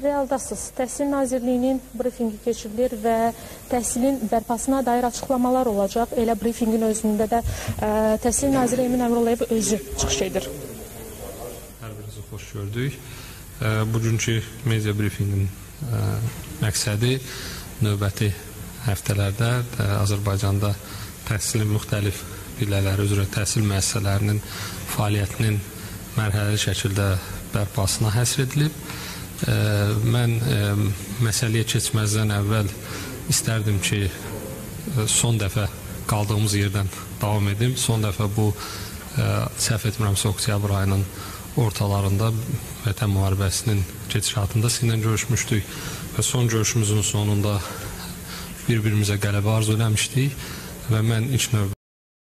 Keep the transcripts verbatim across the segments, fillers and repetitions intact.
Realdasız. Təhsil Nazirliyinin brifingi keçirilir və təhsilin bərpasına dair açıqlamalar olacaq. Elə brifingin özündə də ə, Təhsil Naziri Emin Əmrullayev özü çıxış edir. Hər birinizi xoş gördük. Ə, bugünkü media brifingin ə, məqsədi növbəti həftələrdə ə, Azərbaycanda təhsilin müxtəlif pillələri üzrə təhsil müəssisələrinin fəaliyyətinin mərhələli şəkildə bərpasına həsr edilib. Ə, mən ə, məsələyə keçməzdən əvvəl istərdim ki, ə, son dəfə qaldığımız yerdən davam edim. Son dəfə bu ə, səhv etmirəmsə oktyabr ayının ortalarında Vətən müharibəsinin gedişatında sizinlə görüşmüşdük və son görüşümüzün sonunda bir-birimizə qələbə arzu eləmişdik və mən ilk növbədə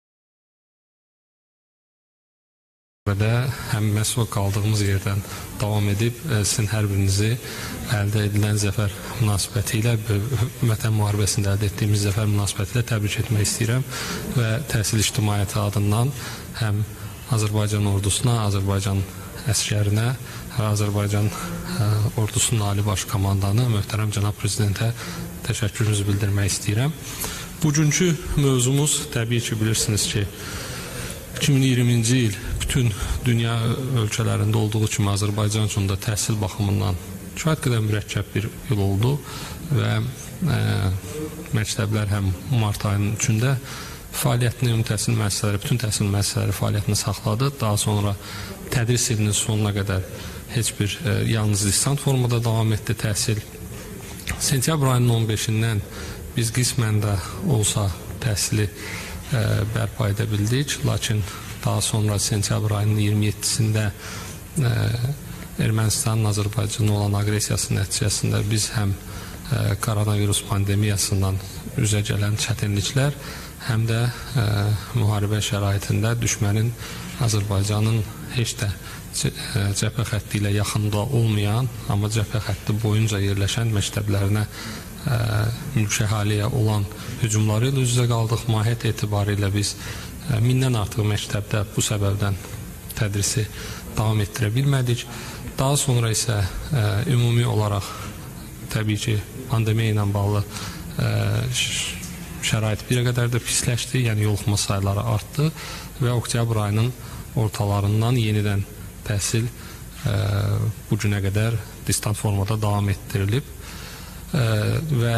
və həm məhz o qaldığımız yerdən davam edib sizin hər birinizi əldə edilən zəfər münasibəti ilə Vətən müharibəsində əldə etdiyimiz zəfər münasibəti ilə təbrik etmək istəyirəm və təhsil ictimaiyyəti adından həm Azərbaycan ordusuna, Azərbaycan əskərinə və Azərbaycan ə, ordusunun ali baş komandanı möhtərəm cənab prezidentə təşəkkürümüzü bildirmək istəyirəm. Bugünkü mövzumuz təbii ki, bilirsiniz ki, iki min iyirminci il bütün dünya ölkələrində olduğu kimi Azərbaycan üçün də təhsil baxımından kifayət qədər mürəkkəb bir il oldu və ə, məktəblər həm mart ayının üçündə fəaliyyətini, ümumi təhsil müəssisələri, bütün təhsil müəssisələri fəaliyyətini saxladı. Daha sonra tədris ilinin sonuna qədər heç bir ə, yalnız lisant formada davam etdi təhsil. Sentyabr ayının on beşindən biz qismən də olsa təhsili ə, bərpa edə bildik, lakin daha sonra sentyabr ayının iyirmi yeddisində ə, Ermənistanın Azərbaycana olan aqressiyası nəticəsində biz həm ə, koronavirus pandemiyasından üzə gələn çətinliklər, həm də ə, müharibə şəraitində düşmənin Azərbaycanın heç də cəbhə xətti ilə yaxında olmayan, amma cəbhə xətti boyunca yerləşən məktəblərinə ə, mülki əhaliyə olan hücumları ilə üz-üzə qaldıq. Mahiyyət etibarilə biz ə, mindən artıq məktəbdə bu səbəbdən tədrisi davam etdirə bilmədik. Daha sonra isə ə, ümumi olaraq təbii ki, pandemiya ilə bağlı ə, şərait bir qədər də pisləşdi, yəni yoluxma sayları artdı və oktyabr ayının ortalarından yenidən təhsil ə, bu günə qədər distant formada davam etdirilib ə, və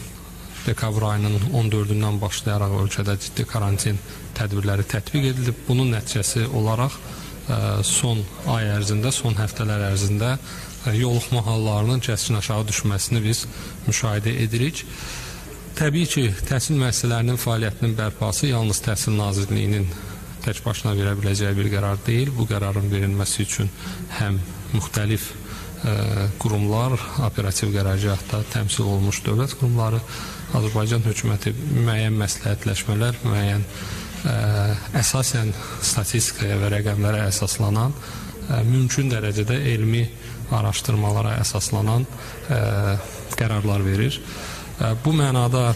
dekabr ayının on dördündən başlayaraq ölkədə ciddi karantin tədbirləri tətbiq edilib. Bunun nəticəsi olaraq ə, son ay ərzində, son həftələr ərzində ə, yoluxma hallarının kəskin aşağı düşməsini biz müşahidə edirik. Təbii ki, təhsil müəssisələrinin fəaliyyətinin bərpası yalnız Təhsil Nazirliyinin tək başına verə biləcəyi bir qərar deyil. Bu qərarın verilməsi üçün həm müxtəlif ə, qurumlar, operativ qərargahda təmsil olunmuş dövlət qurumları, Azərbaycan hökuməti müəyyən məsləhətləşmələr, müəyyən ə, əsasən statistikaya və rəqəmlərə əsaslanan, ə, mümkün dərəcədə elmi araşdırmalara əsaslanan ə, qərarlar verir. Ə, bu mənada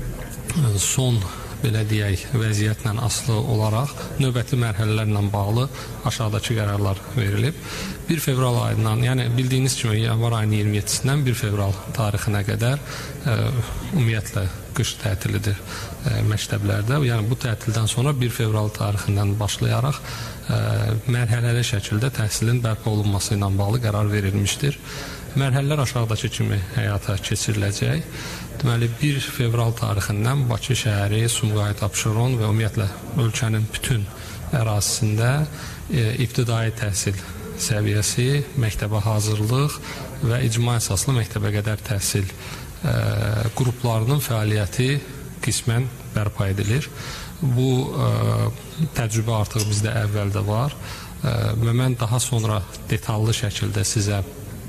ə, son belə deyək, vəziyyətlə asılı olaraq növbəti mərhələlərlə bağlı aşağıdakı qərarlar verilib. bir fevral ayından, yəni bildiyiniz kimi yanvar ayının iyirmi yeddisindən bir fevral tarixinə qədər ə, ümumiyyətlə qış tətilidir ə, məktəblərdə. Yəni bu tətildən sonra bir fevral tarixindən başlayaraq ə, mərhələli şəkildə təhsilin bərpa olunması ilə bağlı qərar verilmişdir. Mərhələlər aşağıdakı kimi həyata keçiriləcək. Deməli, bir fevral tarixindən Bakı şəhəri, Sumqayıt, Abşeron və ümumiyyətlə ölkənin bütün ərazisində e, ibtidai təhsil səviyyəsi, məktəbə hazırlıq və icma əsaslı məktəbə qədər təhsil e, qruplarının fəaliyyəti qismən bərpa edilir. Bu e, təcrübə artıq bizdə əvvəldə var e, və mən daha sonra detallı şəkildə sizə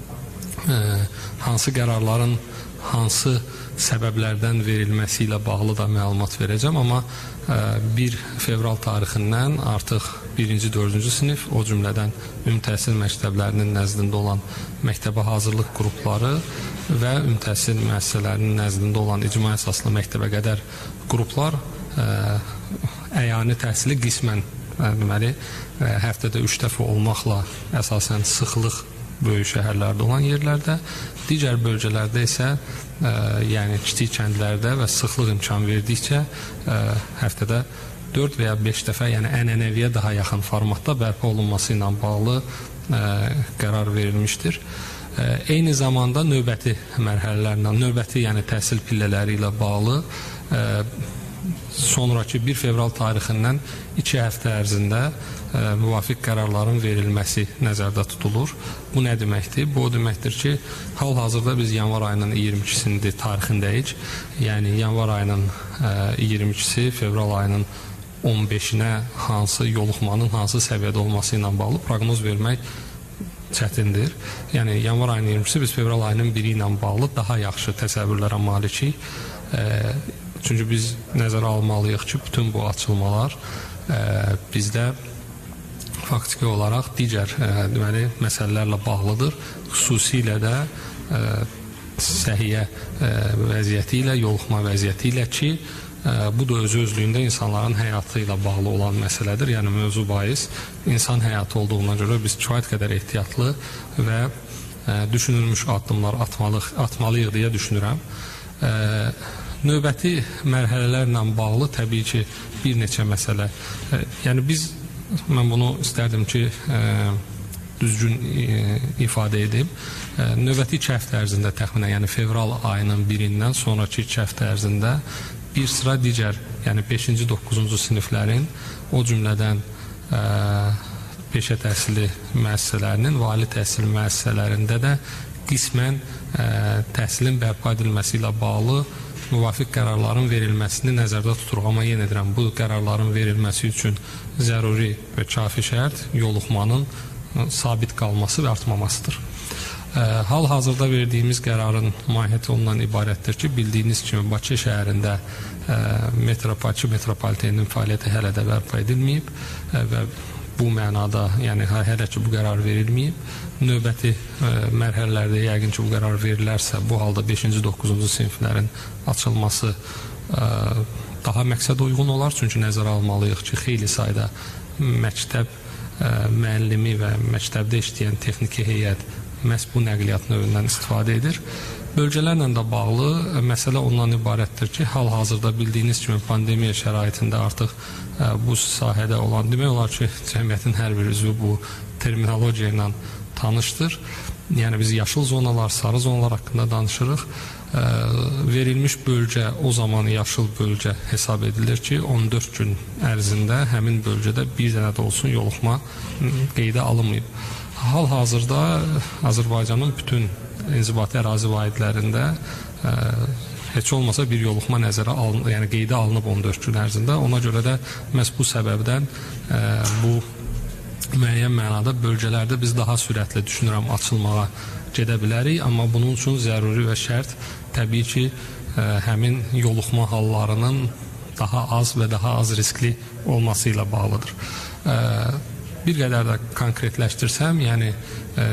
e, hansı qərarların hansı səbəblərdən verilməsi ilə bağlı da məlumat verəcəm, amma ə, bir fevral tarixindən artıq birinci dördüncü sinif, o cümlədən ümumi təhsil məktəblərinin nəzdində olan məktəbə hazırlıq qrupları və ümumi təhsil müəssisələrinin nəzdində olan icma əsaslı məktəbə qədər qruplar ə, əyani təhsili qismən, deməli, ə, həftədə üç dəfə olmaqla əsasən sıxlıq böyük şəhərlərdə olan yerlərdə, digər bölgələrdə isə ə, yəni kiçik kəndlərdə və sıxlıq imkan verdikcə ə, həftədə dörd və ya beş dəfə, yəni ənənəviyə daha yaxın formatda bərpa olunması ilə bağlı ə, qərar verilmişdir. Ə, eyni zamanda növbəti mərhələlərlə, növbəti yəni təhsil pillələri ilə bağlı ə, sonraki bir fevral tarixindən iki həftə ərzində ə, müvafiq qərarların verilməsi nəzərdə tutulur. Bu nə deməkdir? Bu o deməkdir ki, hal-hazırda biz yanvar ayının iyirmi ikisində tarixindəyik. Yəni yanvar ayının ə, iyirmi ikisi fevral ayının on beşinə hansı yoluxmanın hansı səviyyədə olması ilə bağlı proqnoz vermək çətindir. Yəni yanvar ayının iyirmi ikisi biz fevral ayının biri ilə bağlı daha yaxşı təsəvvürlərə malikik. Ə, Çünki biz nəzərə almalıyıq ki, bütün bu açılmalar ə, bizdə faktiki olaraq digər ə, deməli, məsələlərlə bağlıdır. Xüsusilə də ə, səhiyyə ə, vəziyyəti ilə, yoluxma vəziyyəti ilə ki, ə, bu da öz-özlüyündə insanların həyatı ilə bağlı olan məsələdir. Yəni mövzu bahis insan həyatı olduğuna görə biz kifayət qədər ehtiyatlı və ə, düşünülmüş addımlar atmalıyıq, atmalıyıq deyə düşünürəm. Ə, Növbəti mərhələlərlə bağlı təbii ki, bir neçə məsələ. E, yəni biz, mən bunu istərdim ki, e, düzgün e, ifadə edib. E, növbəti iki həftə ərzində təxminən, yəni fevral ayının birindən sonraki iki həftə ərzində bir sıra digər, yəni beşinci doqquzuncu siniflərin, o cümlədən e, peşə təhsili müəssisələrinin, ali təhsil müəssisələrində də qismən e, təhsilin bərpa edilməsi ilə bağlı müvafiq qərarların verilməsini nəzərdə tuturuq. Amma yenə edirəm, bu qərarların verilməsi üçün zəruri və kafi şərt yoluxmanın sabit qalması və artmamasıdır. Hal-hazırda verdiyimiz qərarın mahiyyəti ondan ibarətdir ki, bildiyiniz kimi Bakı şəhərində metro, Bakı metropoliteninin fəaliyyəti hələ də bərpa edilməyib və bu mənada, yəni hələ ki bu qərar verilməyib. Növbəti ə, mərhələlərdə yəqin ki bu qərar verilərsə, bu halda beşinci doqquzuncu siniflərin açılması ə, daha məqsəd uyğun olar. Çünki nəzərə almalıyıq ki, xeyli sayda məktəb ə, müəllimi və məktəbdə işləyən texniki heyət məhz bu nəqliyyat növündən istifadə edir. Bölgələrlə də bağlı ə, məsələ ondan ibarətdir ki, hal-hazırda bildiyiniz kimi pandemiya şəraitində artıq ə, bu sahədə olan, demək olar ki, cəmiyyətin hər bir üzvü bu terminologiya ilə tanışdır. Yəni biz yaşıl zonalar, sarı zonalar haqqında danışırıq. E, verilmiş bölgə o zaman yaşıl bölgə hesab edilir ki, on dörd gün ərzində həmin bölgədə bir dənə də olsun yoluxma qeydə alınmayıb. Hal-hazırda Azərbaycanın bütün inzibati ərazi vahidlərində e, heç olmasa bir yoluxma nəzərə alınıb, yəni qeydə alınıb on dörd gün ərzində. Ona görə də məhz bu səbəbdən e, bu müəyyən mənada bölgələrdə biz daha sürətli düşünürəm açılmağa gedə bilərik, amma bunun üçün zəruri və şərt təbii ki, ə, həmin yoluxma hallarının daha az və daha az riskli olması ilə bağlıdır. Ə, bir qədər də konkretləşdirsəm, yəni ə,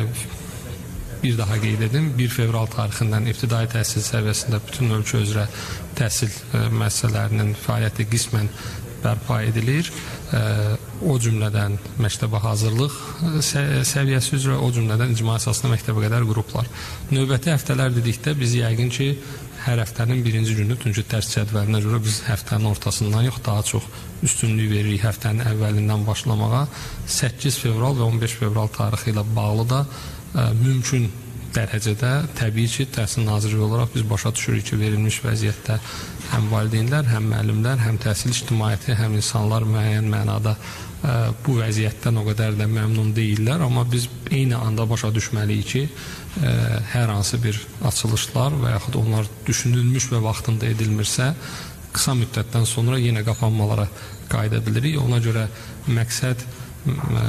bir daha qeyd edim, bir fevral tarixindən ibtidai təhsil səviyyəsində bütün ölkə üzrə təhsil ə, müəssisələrinin fəaliyyəti qismən bərpa edilir. Ə, o cümlədən məktəbə hazırlıq səviyyəsi üzrə, o cümlədən icma əsaslı məktəbə qədər qruplar. Növbəti həftələr dedikdə biz yəqin ki, hər həftənin birinci günü, çünki dərs cədvəlinə görə biz həftənin ortasından yox, daha çox üstünlük veririk həftənin əvvəlindən başlamağa. səkkiz fevral və on beş fevral tarixi ilə bağlı da ə, mümkün dərəcədə təbii ki, Təhsil Nazirliyi olaraq biz başa düşürük ki, verilmiş vəziyyətdə həm valideynlər, həm müəllimlər, həm təhsil ictimaiyyəti, həm insanlar müəyyən mənada ə, bu vəziyyətdən o qədər də məmnun deyirlər, amma biz eyni anda başa düşməliyik ki, ə, hər hansı bir açılışlar və yaxud onlar düşünülmüş və vaxtında edilmirsə, qısa müddətdən sonra yenə qapanmalara qayıda bilirik. Ona görə məqsəd ə,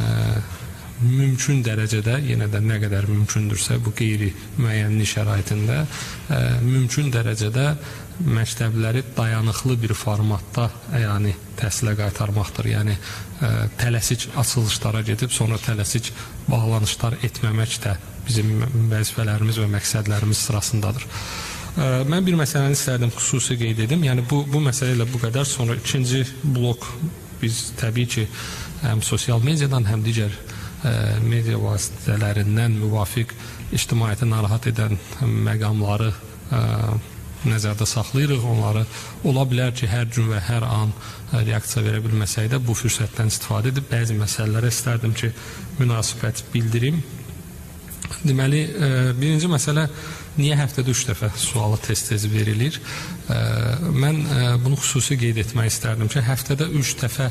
mümkün dərəcədə, yenə də nə qədər mümkündürsə bu qeyri müəyyənlik şəraitində ə, mümkün dərəcədə məktəbləri dayanıqlı bir formatda yəni təhsilə qaytarmaqdır. Yəni ə, tələsik açılışlara gedib sonra tələsik bağlanışlar etməmək də bizim vəzifələrimiz və məqsədlərimiz sırasındadır. Ə, mən bir məsələni istərdim xüsusi qeyd edim. Yəni bu, bu məsələ ilə bu qədər. Sonra ikinci blok biz təbii ki həm sosial mediadan həm digər media vasitələrindən müvafiq ictimaiyyəti narahat edən məqamları ə, nəzərdə saxlayırıq. Onları ola bilər ki, hər gün və hər an reaksiya verə bilməsək də bu fürsətdən istifadə edib bəzi məsələlərə istərdim ki, münasibət bildirim. Deməli, birinci məsələ, niyə həftədə üç dəfə sualı tez-tez verilir? Mən bunu xüsusi qeyd etmək istərdim ki, həftədə üç dəfə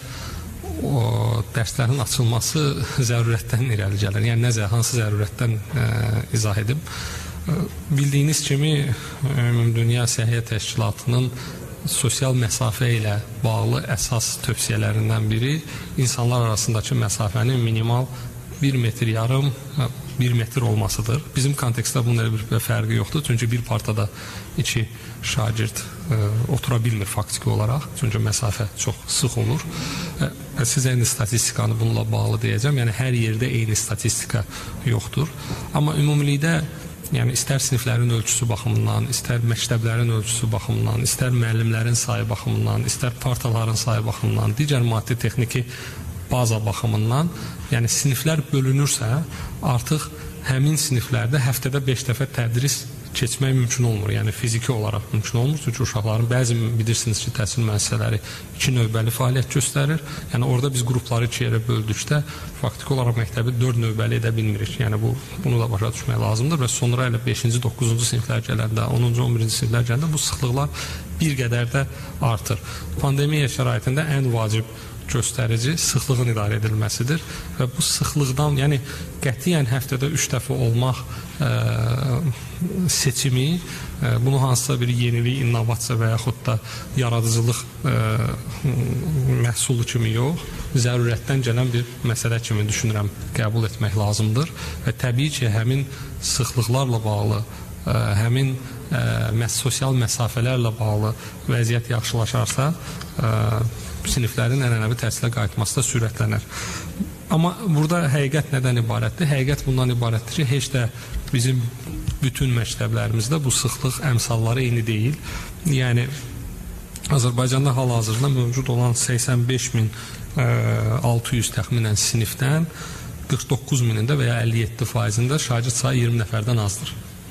o dərslərin açılması zərurətdən irəli gəlir. Yəni, nəzə, hansı zərurətdən ə, izah edim? Bildiyiniz kimi, Ümumdünya Səhiyyə Təşkilatının sosial məsafə ilə bağlı əsas tövsiyələrindən biri insanlar arasındakı məsafənin minimal bir metr yarım, bir metr olmasıdır. Bizim kontekstdə bunun elə bir fərqi yoxdur. Çünki bir partada iki şagird ə, otura bilmir faktiki olaraq. Çünki məsafə çox sıx olur. Ə, sizə eyni statistikanı bununla bağlı deyəcəm. Yəni, hər yerdə eyni statistika yoxdur. Amma ümumilikdə, yəni istər siniflərin ölçüsü baxımından, istər məktəblərin ölçüsü baxımından, istər müəllimlərin sayı baxımından, istər partaların sayı baxımından, digər maddi texniki baza baxımından, yəni siniflər bölünürsə, artıq həmin siniflərdə həftədə beş dəfə tədris keçmək mümkün olmur. Yəni fiziki olaraq mümkün olmur. Çünki uşaqların bəzi bilirsiniz ki, təhsil müəssisələri iki növbəli fəaliyyət göstərir. Yəni orada biz qrupları iki yerə böldükdə faktiki olaraq məktəbi dörd növbəli edə bilmirik. Yəni bu bunu da başa düşmək lazımdır və sonra elə beşinci, doqquzuncu siniflər gələndə, onuncu, on birinci siniflər gələndə bu sıxlıqlar bir qədər də artır. Pandemiya şəraitində ən vacib göstərici sıxlığın idarə edilməsidir və bu sıxlıqdan, yəni qətiyyən həftədə üç dəfə olmaq ə, seçimi, ə, bunu hansısa bir yenilik, innovasiya və yaxud da yaradıcılıq ə, məhsulu kimi yox, zərurətdən gələn bir məsələ kimi düşünürəm, qəbul etmək lazımdır və təbii ki, həmin sıxlıqlarla bağlı, ə, həmin ə, sosial məsafələrlə bağlı vəziyyət yaxşılaşarsa, ə, siniflərin ənənəvi təhsilə qayıtması da sürətlənər. Amma burada həqiqət nədən ibarətdir? Həqiqət bundan ibarətdir ki, heç də bizim bütün məktəblərimizdə bu sıxlıq əmsalları eyni deyil. Yəni, Azərbaycanda hal-hazırda mövcud olan səksən beş min altı yüz təxminən sinifdən qırx doqquz minində və ya əlli yeddi faizində şagird sayı iyirmi nəfərdən azdır.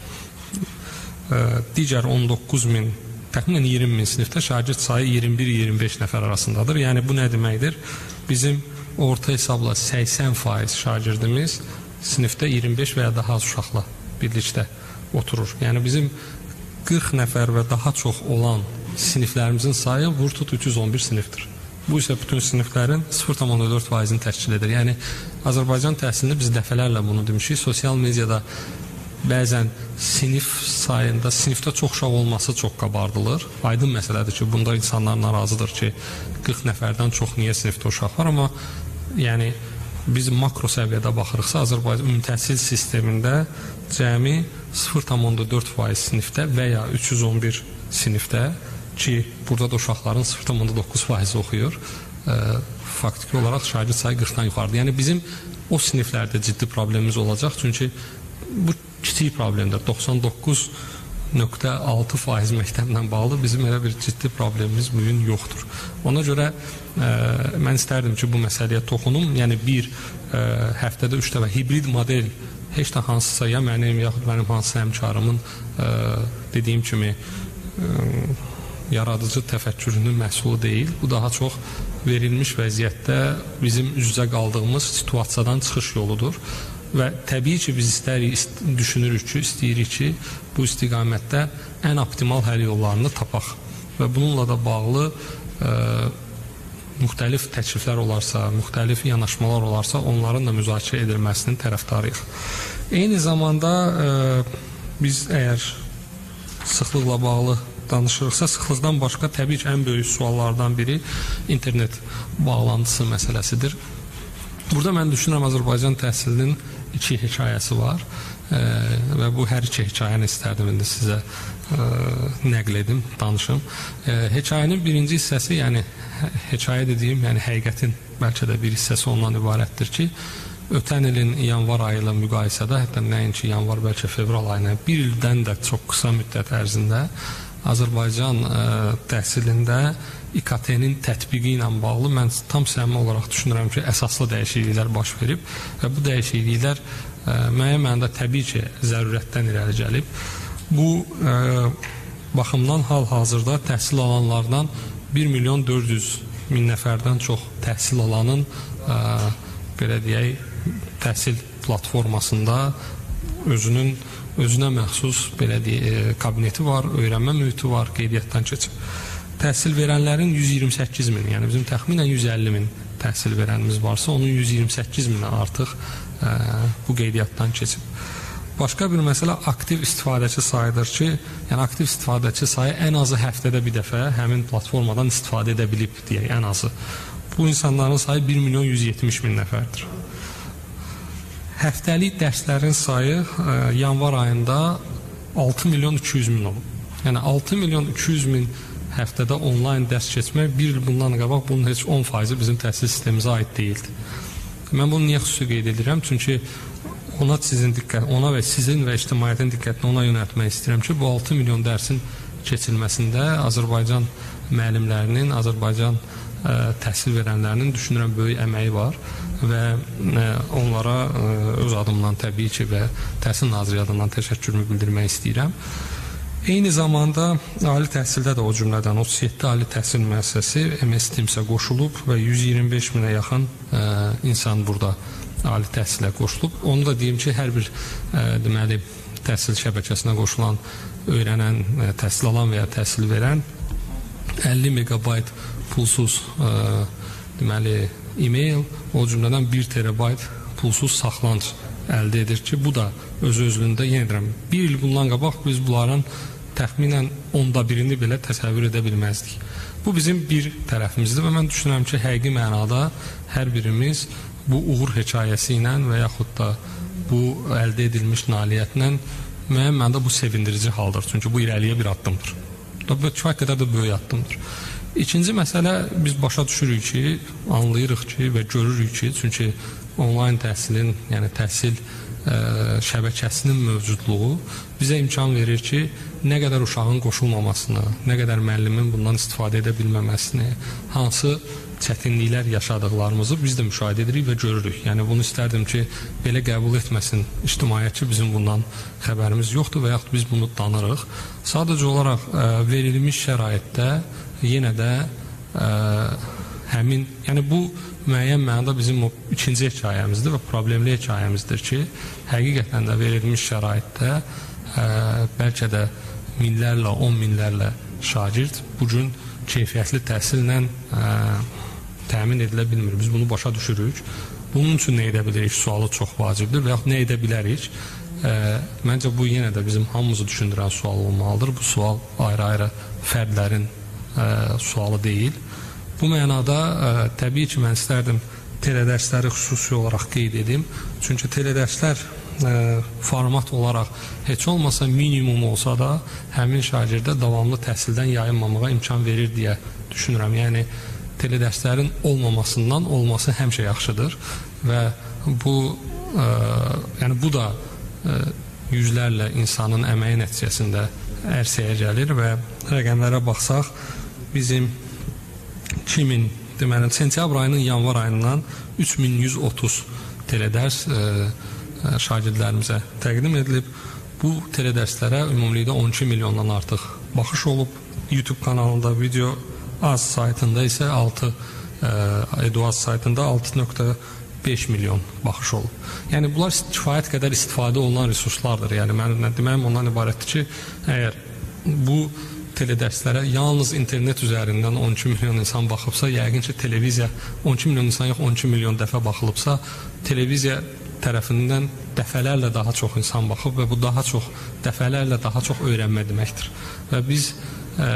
Digər on doqquz min təxminən iyirmi min sinifdə şagird sayı iyirmi bir iyirmi beş nəfər arasındadır. Yəni, bu nə deməkdir? Bizim orta hesabla səksən faiz şagirdimiz sinifdə iyirmi beş və ya daha az uşaqla birlikdə oturur. Yəni, bizim qırx nəfər və daha çox olan siniflərimizin sayı vur-tut üç yüz on bir sinifdir. Bu isə bütün siniflərin sıfır tam dörd faizini təşkil edir. Yəni, Azərbaycan təhsilində biz dəfələrlə bunu demişik. Sosial mediada bəzən sinif sayında, sinifdə çox uşaq olması çox qabardılır. Aydın məsələdir ki, bunda insanlar narazıdır ki, qırx nəfərdən çox niyə sinifdə uşaq var, amma yəni, biz makro səviyyədə baxırıqsa, Azərbaycan ümumi təhsil sistemində cəmi sıfır tam dörd faiz sinifdə və ya üç yüz on bir sinifdə ki, burada da uşaqların sıfır tam doqquz faizi oxuyur, ə, faktiki olaraq şagird sayı qırxdan yuxarıdır. Yəni, bizim o siniflərdə ciddi problemimiz olacaq, çünki bu kiçik problemdir. doxsan doqquz nöqtə altı faiz məktəblə bağlı bizim elə bir ciddi problemimiz bu gün yoxdur. Ona görə ə, mən istərdim ki, bu məsələyə toxunum. Yəni, bir ə, həftədə üç dəfə hibrid model heç də hansısa ya mənim, yaxud mənim hansısa həmkarımın ə, dediyim kimi ə, yaradıcı təfəkkürünün məhsulu deyil. Bu daha çox verilmiş vəziyyətdə bizim üz-üzə qaldığımız situasiyadan çıxış yoludur. Və təbii ki, biz istərik, ist düşünürük ki, istəyirik ki, bu istiqamətdə ən optimal həll yollarını tapaq. Və bununla da bağlı ə, müxtəlif təkliflər olarsa, müxtəlif yanaşmalar olarsa, onların da müzakirə edilməsinin tərəfdarıyıq. Eyni zamanda ə, biz əgər sıxlıqla bağlı danışırıqsa, sıxlıqdan başqa təbii ki, ən böyük suallardan biri internet bağlantısı məsələsidir. Burada mən düşünürəm, Azərbaycan təhsilinin iki hekayəsi var e, və bu hər iki hekayəni istərdim indi sizə e, nəql edim, danışım. E, hekayənin birinci hissəsi, yəni hekayə dediyim, yəni həqiqətin bəlkə də bir hissəsi ondan ibarətdir ki, ötən ilin yanvar ayı ilə müqayisədə, hətta nəinki yanvar, bəlkə fevral ayına, bir ildən də çox qısa müddət ərzində Azərbaycan ə, təhsilində İ K T-nin tətbiqi ilə bağlı mən tam səmimi olaraq düşünürəm ki, əsaslı dəyişikliklər baş verib və bu dəyişikliklər ə, müəyyən mənada təbii ki, zərurətdən irəli gəlib. Bu ə, baxımdan hal-hazırda təhsil alanlardan bir milyon dörd yüz min nəfərdən çox təhsil alanın ə, belə deyək, təhsil platformasında özünün özünə məxsus belə deyək, kabineti var, öyrənmə mühiti var, qeydiyyatdan keçib. Təhsil verənlərin yüz iyirmi səkkiz min, yəni bizim təxminən yüz əlli min təhsil verənimiz varsa, onun yüz iyirmi səkkiz minə artıq ə, bu qeydiyyatdan keçib. Başqa bir məsələ aktiv istifadəçi sayıdır ki, yəni aktiv istifadəçi sayı ən azı həftədə bir dəfə həmin platformadan istifadə edə bilib deyək, ən azı. Bu insanların sayı bir milyon yüz yetmiş min nəfərdir. Həftəlik dərslərin sayı ə, yanvar ayında altı milyon iki yüz min olub. Yəni altı milyon iki yüz min həftədə onlayn dərs keçmək bir il bundan qabaq bunun heç on faizi bizim təhsil sistemimizə aid deyildi. Mən bunu niyə xüsusi qeyd edirəm? Çünki ona sizin diqqət, ona və sizin və ictimaiyyətin diqqətini ona yönəltmək istəyirəm ki, bu altı milyon dərsin keçilməsində Azərbaycan müəllimlərinin, Azərbaycan ə, təhsil verənlərinin düşünürəm böyük əməyi var və ə, onlara ə, öz adımdan təbii ki və Təhsil Naziri adından təşəkkürümü bildirmək istəyirəm. Eyni zamanda ali təhsildə də o cümlədən otuz yeddi ali təhsil müəssisəsi M S Teams-ə qoşulub və yüz iyirmi beş minə yaxın ə, insan burada ali təhsilə qoşulub. Onu da deyim ki, hər bir ə, deməli təhsil şəbəkəsinə qoşulan, öyrənən, ə, təhsil alan və ya təhsil verən əlli megabayt pulsuz ə, deməli e-mail, o cümlədən bir terabayt pulsuz saxlanc əldə edir ki, bu da öz-özlüyündə yenə deyirəm, bir il bundan qabaq biz bunların təxminən onda birini belə təsəvvür edə bilməzdik. Bu bizim bir tərəfimizdir və mən düşünürəm ki, həqiqi mənada hər birimiz bu uğur hekayəsi ilə və yaxud da bu əldə edilmiş nailiyyətlə müəyyən mənada bu sevindirici haldır. Çünki bu irəliyə bir addımdır. Bu kifayət qədər də böyük addımdır. İkinci məsələ, biz başa düşürük ki, anlayırıq ki və görürük ki, çünki onlayn təhsilin, yəni təhsil ə, şəbəkəsinin mövcudluğu bizə imkan verir ki, nə qədər uşağın qoşulmamasını, nə qədər müəllimin bundan istifadə edə bilməməsini, hansı çətinliklər yaşadıqlarımızı biz də müşahidə edirik və görürük. Yəni bunu istərdim ki, belə qəbul etməsin ictimaiyyət ki, bizim bundan xəbərimiz yoxdur və yaxud biz bunu danırıq. Sadəcə olaraq ə, verilmiş şəraitdə yenə də ə, həmin, yəni bu müəyyən mənada bizim o ikinci hekayəmizdir və problemli hekayəmizdir ki, həqiqətən də verilmiş şəraitdə ə, bəlkə də minlərlə, on minlərlə şagird bugün keyfiyyətli təhsillə ə, təmin edilə bilmir. Biz bunu başa düşürük. Bunun üçün nə edə bilirik sualı çox vacibdir və yaxud nə edə bilərik? Ə, məncə bu yenə də bizim hamımızı düşündürən sual olmalıdır. Bu sual ayrı-ayrı fərdlərin ə, sualı deyil. Bu mənada ə, təbii ki, mən istərdim teledərsləri xüsusi olaraq qeyd edim. Çünki teledərslər ə, format olaraq heç olmasa minimum olsa da həmin şagirdə davamlı təhsildən yayınmamağa imkan verir deyə düşünürəm. Yəni teledərslərin olmamasından olması həmişə yaxşıdır və bu ə, yəni bu da ə, yüzlərlə insanın əməyi nəticəsində ərsəyə gəlir və rəqəmlərə baxsaq bizim iki min, deməli, sentyabr ayının yanvar ayından üç min yüz otuz teledərs ə, ə, şagirdlərimizə təqdim edilib. Bu teledərslərə ümumilikdə on iki milyondan artıq baxış olub. YouTube kanalında, Video Az saytında isə altı, Eduaz saytında altı nöqtə beş milyon baxış olub. Yəni bunlar kifayət qədər istifadə olunan resurslardır. Yəni mən deməyim ondan ibarətdir ki, əgər bu teledərslərə yalnız internet üzərindən on iki milyon insan baxıbsa, yəqin ki, televiziya on iki milyon insan yox, on iki milyon dəfə baxılıbsa, televiziya tərəfindən dəfələrlə daha çox insan baxıb və bu daha çox, dəfələrlə daha çox öyrənmə deməkdir. Və biz ə,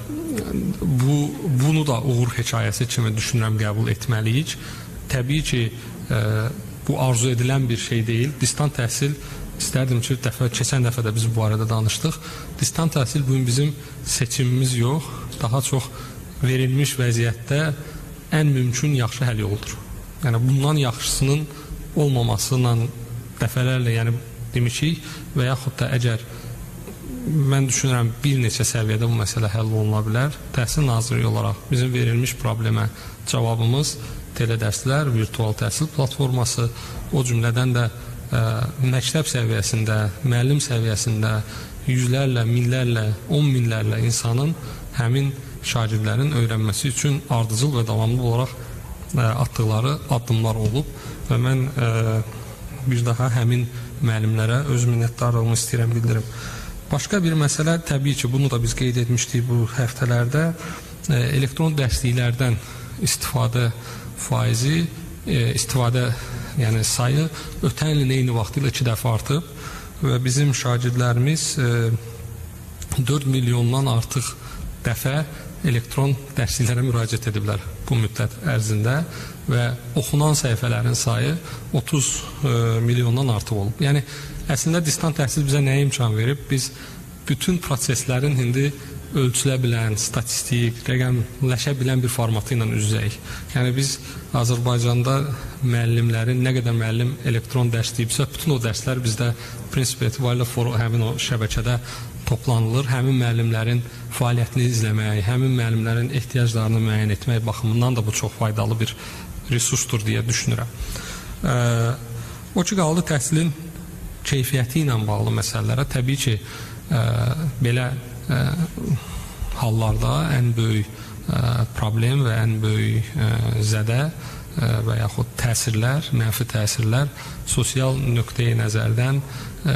bu, bunu da uğur hekayəsi kimi düşünürəm qəbul etməliyik. Təbii ki, ə, bu arzu edilən bir şey deyil. Distant təhsil, istərdim ki, dəfə, keçən dəfə də biz bu barədə danışdıq. Distant təhsil bugün bizim seçimimiz yox, daha çox verilmiş vəziyyətdə ən mümkün yaxşı həll yoludur. Yəni bundan yaxşısının olmamasıyla dəfələrlə, yəni demişik və yaxud da əgər mən düşünürəm bir neçə səviyyədə bu məsələ həll oluna bilər. Təhsil Nazirliyi olaraq bizim verilmiş problemə cavabımız teledərslər, virtual təhsil platforması, o cümlədən də ə, məktəb səviyyəsində, müəllim səviyyəsində yüzlərlə, minlərlə, on minlərlə insanın həmin şagirdlərin öyrənməsi üçün ardıcıl və davamlı olaraq ə, atdıqları addımlar olub və mən ə, bir daha həmin müəllimlərə öz minnətdarlığımı istəyirəm bildirim. Başqa bir məsələ, təbii ki, bunu da biz qeyd etmişdik bu həftələrdə, e, elektron dərsliklərdən istifadə faizi, e, istifadə yəni sayı ötən ilin eyni vaxtı ilə iki dəfə artıb və bizim şagirdlərimiz e, dörd milyondan artıq dəfə elektron dərsliklərə müraciət ediblər bu müddət ərzində və oxunan səhifələrin sayı otuz milyondan artıq olub. Yəni, əslində distant təhsil bizə nəyə imkan verib? Biz bütün proseslərin indi ölçülə bilən, statistik, rəqəmləşə bilən bir formatı ilə üz-üzəyik. Yəni, biz Azərbaycanda müəllimlərin, nə qədər müəllim elektron dərs deyibsə, bütün o dərslər bizdə prinsip etibarilə həmin o şəbəkədə toplanılır. Həmin müəllimlərin fəaliyyətini izləmək, həmin müəllimlərin ehtiyaclarını müəyyən etmək baxımından da bu çox faydalı bir resursdur deyə düşünürəm. Ə, o ki, qaldı təhsilin keyfiyyəti ilə bağlı məsələlərə. Təbii ki, ə, belə ə, hallarda ən böyük ə, problem və ən böyük ə, zədə ə, və yaxud təsirlər, mənfi təsirlər sosial nöqteyi nəzərdən ə,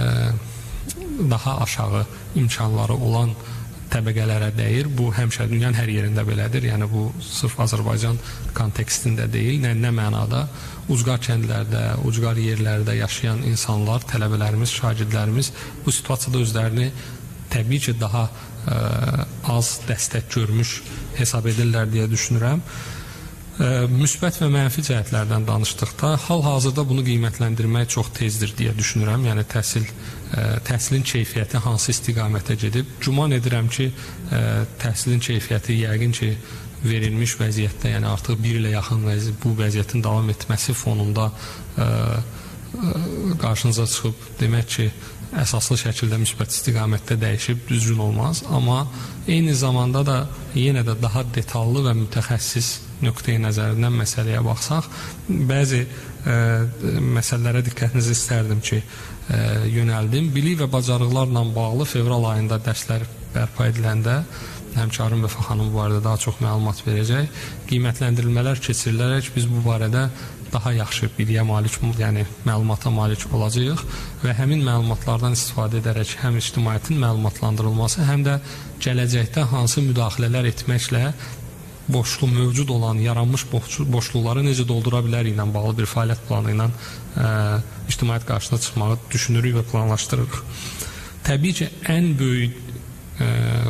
daha aşağı imkanları olan təbəqələrə dəyir. Bu həmişə dünyanın hər yerində belədir. Yəni bu sırf Azərbaycan kontekstində deyil. Nə, nə mənada ucqar kəndlərdə, ucqar yerlərdə yaşayan insanlar, tələbələrimiz, şagirdlərimiz bu situasiyada özlərini təbii ki, daha ə, az dəstək görmüş hesab edirlər deyə düşünürəm. Ə, müsbət və mənfi cəhətlərdən danışdıqda hal-hazırda bunu qiymətləndirmək çox tezdir deyə düşünürəm. Yəni təhsil ə, təhsilin keyfiyyəti hansı istiqamətə gedib? Güman edirəm ki, ə, təhsilin keyfiyyəti yəqin ki, verilmiş vəziyyətdə, yəni artıq bir ilə yaxın vəzi bu vəziyyətin davam etməsi fonunda ə, ə, qarşınıza çıxıb demək ki, əsaslı şəkildə müsbət istiqamətdə dəyişib düzgün olmaz. Amma eyni zamanda da yenə də daha detallı və mütəxəssis nöqteyi nəzərindən məsələyə baxsaq, bəzi ə, məsələlərə diqqətinizi istərdim ki, ə, yönəldim. Bilik və bacarıqlarla bağlı fevral ayında dərslər bərpa ediləndə həmkarım Vəfa xanım bu barədə daha çox məlumat verəcək. Qiymətləndirilmələr keçirilərək biz bu barədə daha yaxşı biliyə malik, yəni məlumata malik olacağıq və həmin məlumatlardan istifadə edərək həm ictimaiyyətin məlumatlandırılması, həm də gələcəkdə hansı müdaxilələr etməklə boşluq mövcud olan, yaranmış boşluqları necə doldura bilər ilə bağlı bir fəaliyyət planı ilə ə, ictimaiyyət qarşısına çıxmağı düşünürük və planlaşdırırıq. Təbii ki, ən böyük ə,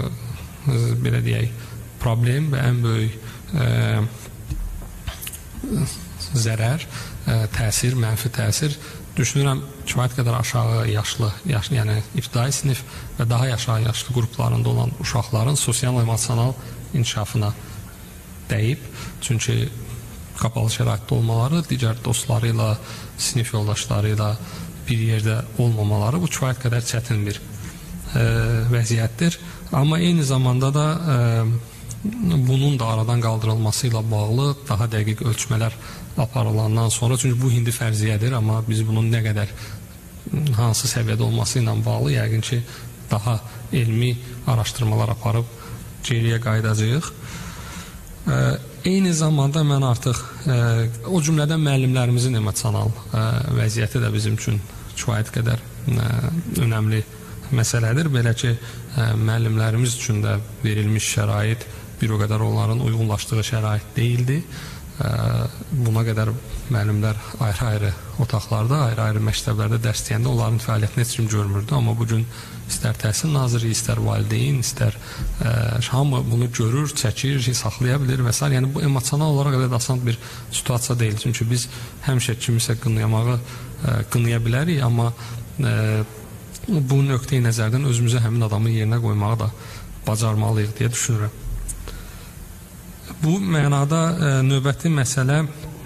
belə deyək, problem və ən böyük ə, zərər, ə, təsir, mənfi təsir düşünürəm kifayət qədər aşağı yaşlı, yaş, yəni ibtidai sinif və daha aşağı yaşlı qruplarında olan uşaqların sosial və emosional inkişafına dəyib. Çünki qapalı şəraitdə olmaları, digər dostları ilə, sinif yoldaşları ilə bir yerdə olmamaları bu kifayət qədər çətin bir ə, vəziyyətdir. Amma eyni zamanda da ə, bunun da aradan qaldırılması ilə bağlı daha dəqiq ölçmələr aparılandan sonra, çünki bu indi fərziyyədir, amma biz bunun nə qədər hansı səviyyədə olması ilə bağlı yəqin ki, daha elmi araşdırmalar aparıb geriyə qayıdacağıq. Ə, eyni zamanda mən artıq ə, o cümlədən müəllimlərimizin emosional ə, vəziyyəti də bizim üçün kifayət qədər ə, önəmli məsələdir. Belə ki, ə, müəllimlərimiz üçün də verilmiş şərait bir o qədər onların uyğunlaşdığı şərait deyildi. Ə, buna qədər müəllimlər ayrı-ayrı otaqlarda, ayrı-ayrı məktəblərdə dərs deyəndə onların fəaliyyətini heç kim görmürdü. Amma bugün istər təhsil naziri, istər valideyn, istər ə, hamı bunu görür, çəkir, saxlaya bilir və s. Yəni bu emosional olaraq da asan bir situasiya deyil. Çünki biz həmişə kimisə qınayamağı ə, qınaya bilərik, amma ə, bu nöqteyi nəzərdən özümüzə həmin adamı yerinə qoymağı da bacarmalıyıq deyə düşünürəm. Bu mənada ə, növbəti məsələ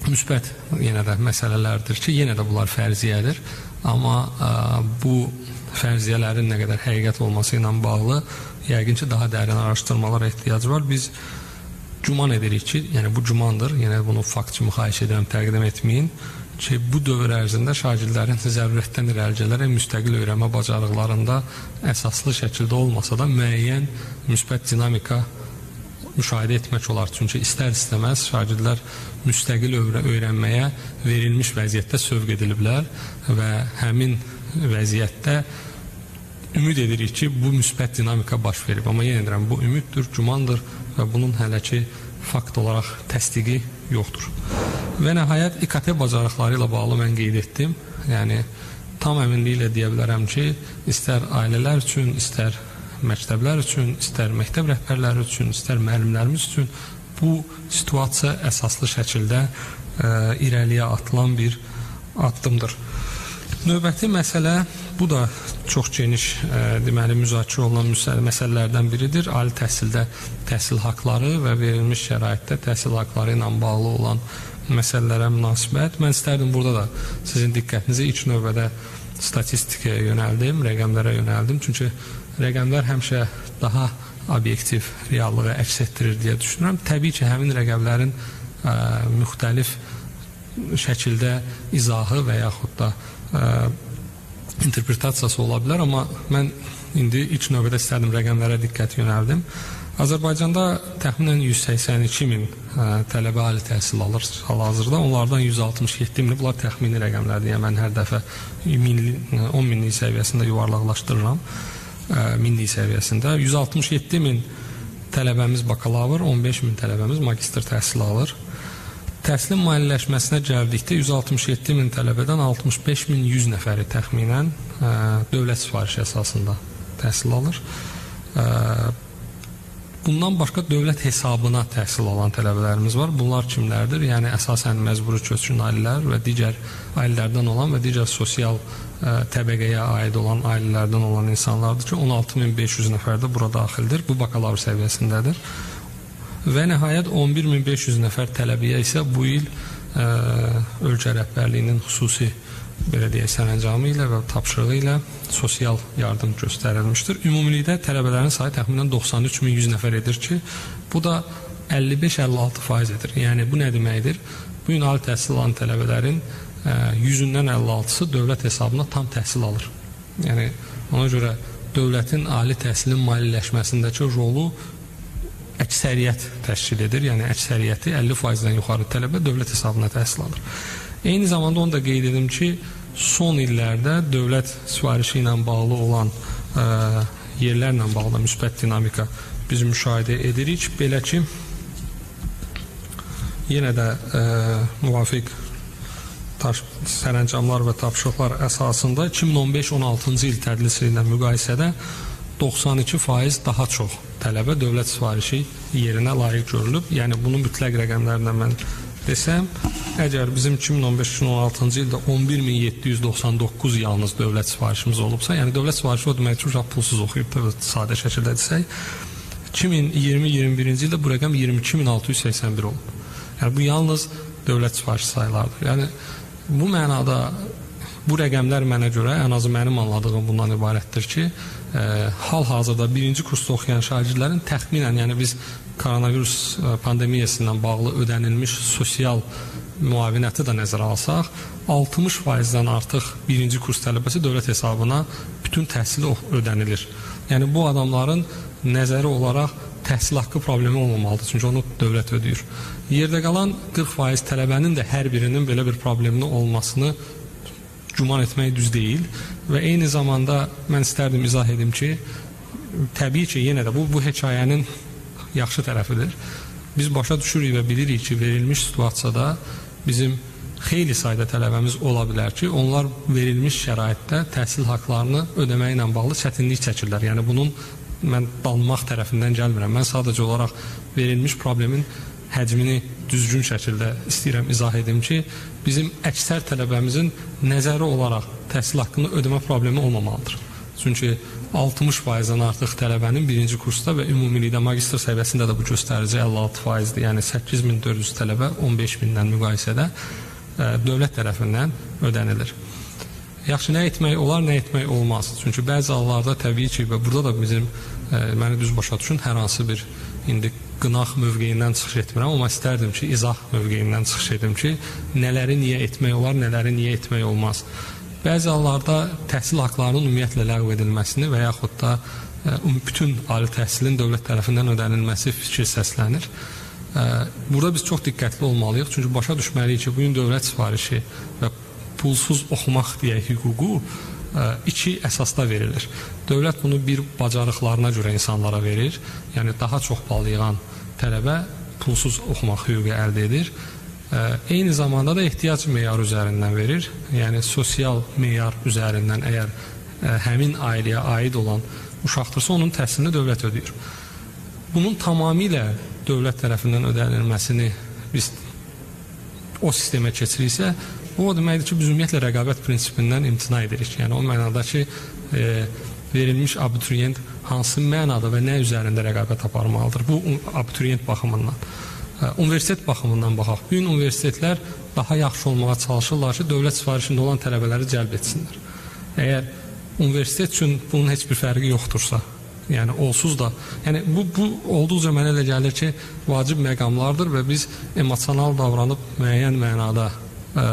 müsbət yenə də məsələlərdir ki, yenə də bunlar fərziyyədir. Amma ə, bu fərziyyələrin nə qədər həqiqət olması ilə bağlı yəqin ki, daha dərin araşdırmalara ehtiyac var. Biz güman edirik ki, yəni bu gümandır, yenə bunu fakt kimi xahiş edirəm, təqdim etməyin ki, bu dövr ərzində şagirdlərin zərurətdən irəli gələrək müstəqil öyrənmə bacarıqlarında əsaslı şəkildə olmasa da müəyyən müsbət dinamika müşahidə etmək olar. Çünki istər-istəməz şagirdlər müstəqil öyrənməyə verilmiş vəziyyətdə sövq ediliblər və həmin vəziyyətdə ümid edirik ki, bu müsbət dinamika baş verib. Amma yenə edirəm, bu ümiddir, gümandır və bunun hələ ki fakt olaraq təsdiqi yoxdur. Və nəhayət İ K T bacarıqları ilə bağlı mən qeyd etdim. Yəni tam əminliklə deyə bilərəm ki, istər ailələr üçün, istər məktəblər üçün, istər məktəb rəhbərləri üçün, istər müəllimlərimiz üçün bu situasiya əsaslı şəkildə ə, irəliyə atılan bir addımdır. Növbəti məsələ, bu da çox geniş ə, deməli müzakirə olunan məsələlərdən biridir. Ali təhsildə təhsil haqqları və verilmiş şəraitdə təhsil haqqları ilə bağlı olan məsələlərə münasibət. Mən istərdim burada da sizin diqqətinizi ilk növbədə statistikaya yönəldim, rəqəmlərə yönəldim. Çünki rəqəmlər həmişə daha obyektiv reallığı əks etdirir deyə düşünürəm. Təbii ki, həmin rəqəmlərin ə, müxtəlif şəkildə izahı və yaxud da ə, interpretasiyası ola bilər, amma mən indi ilk növbədə istərdim rəqəmlərə diqqət yönəldim. Azərbaycanda təxminən yüz səksən iki min ə, tələbə ali təhsil alır hal-hazırda. Onlardan yüz altmış yeddi mini, bunlar təxmini rəqəmlərdir. Yəni mən hər dəfə on minlik səviyyəsində yuvarlaqlaşdırıram. Ə, minlik səviyyəsində. yüz altmış yeddi min tələbəmiz bakalavr, on beş min tələbəmiz magistr təhsil alır. Təhsilin maliyyələşməsinə gəldikdə yüz altmış yeddi min tələbədən altmış beş min yüz nəfəri təxminən ə, dövlət sifarişi əsasında təhsil alır. Ə, Bundan başqa dövlət hesabına təhsil alan tələbələrimiz var. Bunlar kimlərdir? Yəni əsasən məcburi köçkün ailələr və digər ailələrdən olan və digər sosial ə, təbəqəyə aid olan ailələrdən olan insanlardır ki, on altı min beş yüz nəfər də bura daxildir. Bu bakalavr səviyyəsindədir. Və nəhayət on bir min beş yüz nəfər tələbəyə isə bu il ə, ölkə rəhbərliyinin xüsusi belə deyək, sərəncamı ilə və tapşırığı ilə sosial yardım göstərilmişdir. Ümumilikdə tələbələrin sayı təxminən doxsan üç min yüz nəfər edir ki, bu da əlli beş əlli altı faiz edir. Yəni bu nə deməkdir? Bu gün ali təhsil alan tələbələrin yüzündən əlli altısı dövlət hesabına tam təhsil alır. Yəni ona görə dövlətin ali təhsilin maliyyələşməsindəki rolu əksəriyyət təşkil edir. Yəni əksəriyyəti əlli faizdən yuxarı tələbə dövlət hesabına təhsil alır. Eyni zamanda onu da qeyd edim ki, son illərdə dövlət sifarişi ilə bağlı olan ə, yerlərlə bağlı müsbət dinamika biz müşahidə edirik. Belə ki, yenə də ə, müvafiq taş, sərəncamlar və tapşırıqlar əsasında iki min on beş on altıncı il tədrisi ilə müqayisədə doxsan iki faiz daha çox tələbə dövlət sifarişi yerinə layiq görülüb. Yəni bunu mütləq rəqəmlərlə mən desəm, əgər bizim iki min on beş iki min on altıncı ildə on bir min yeddi yüz doxsan doqquz yalnız dövlət sifarişimiz olubsa, yəni dövlət sifarişi o demək ki, uşaq pulsuz oxuyub, sadə şəkildə desək, iki min iyirmi iyirmi birinci ildə bu rəqəm iyirmi iki min altı yüz səksən bir olub. Yəni bu yalnız dövlət sifarişi sayılardır. Yəni bu mənada bu rəqəmlər mənə görə, ən azı mənim anladığım bundan ibarətdir ki, e, hal-hazırda birinci kursda oxuyan şagirdlərin təxminən, yəni biz koronavirus pandemiyasından bağlı ödənilmiş sosial müavinəti də nəzərə alsaq, altmış faizdən artıq birinci kurs tələbəsi dövlət hesabına bütün təhsili ödənilir. Yəni bu adamların nəzəri olaraq təhsil haqqı problemi olmamalıdır, çünki onu dövlət ödəyir. Yerdə qalan qırx faiz tələbənin də hər birinin belə bir probleminin olmasını güman etmək düz deyil və eyni zamanda mən istərdim izah edim ki, təbii ki, yenə də bu, bu hekayənin yaxşı tərəfidir. Biz başa düşürük və bilirik ki, verilmiş situasiyada bizim xeyli sayda tələbəmiz ola bilər ki, onlar verilmiş şəraitdə təhsil haqlarını ödəməyi ilə bağlı çətinlik çəkirlər. Yəni bunun mən danmaq tərəfindən gəlmirəm. Mən sadəcə olaraq verilmiş problemin həcmini düzgün şəkildə istəyirəm izah edim ki, bizim əksər tələbəmizin nəzəri olaraq təhsil haqqını ödəmə problemi olmamalıdır. Çünki altmış faizdən artıq tələbənin birinci kursda və ümumilikdə magistr səviyyəsində də bu göstərici əlli altı faizdir. Yəni səkkiz min dörd yüz tələbə on beş mindən müqayisədə ə, dövlət tərəfindən ödənilir. Yaxşı, nə etmək olar, nə etmək olmaz. Çünki bəzi hallarda təbii ki, və burada da bizim ə, məni düz başa düşün, hər hansı bir indi qınaq mövqeyindən çıxış etmirəm, amma istərdim ki, izah mövqeyindən çıxış edim ki, nələri niyə etmək olar, nələri niyə etmək olmaz. Bəzi hallarda təhsil haqlarının ümumiyyətlə ləğv edilməsini və yaxud da ə, bütün ali təhsilin dövlət tərəfindən ödənilməsi fikir səslənir. Ə, burada biz çox diqqətli olmalıyıq, çünki başa düşməliyik ki, bugün dövlət sifarişi və pulsuz oxumaq deyək hüququ ə, iki əsasda verilir. Dövlət bunu bir bacarıqlarına görə insanlara verir, yəni daha çox bal yığan tələbə pulsuz oxumaq hüququ əldə edir. Eyni zamanda da ehtiyac meyarı üzərindən verir. Yəni sosial meyar üzərindən əgər ə, həmin ailəyə aid olan uşaqdırsa, onun təhsilini dövlət ödəyir. Bunun tamamilə dövlət tərəfindən ödənilməsini biz o sistemə keçiriksə, o deməkdir ki, biz ümumiyyətlə rəqabət prinsipindən imtina edirik. Yəni o mənada ki, e, verilmiş abituriyent hansı mənada və nə üzərində rəqabət aparmalıdır? Bu abituriyent baxımından. Universitet baxımından baxaq. Bu gün universitetlər daha yaxşı olmağa çalışırlar ki, dövlət sifarişində olan tələbələri cəlb etsinlər. Əgər universitet üçün bunun heç bir fərqi yoxdursa, yəni olsuz da, yəni bu, bu olduqca mənə elə gəlir ki, vacib məqamlardır və biz emosional davranıb müəyyən mənada ə,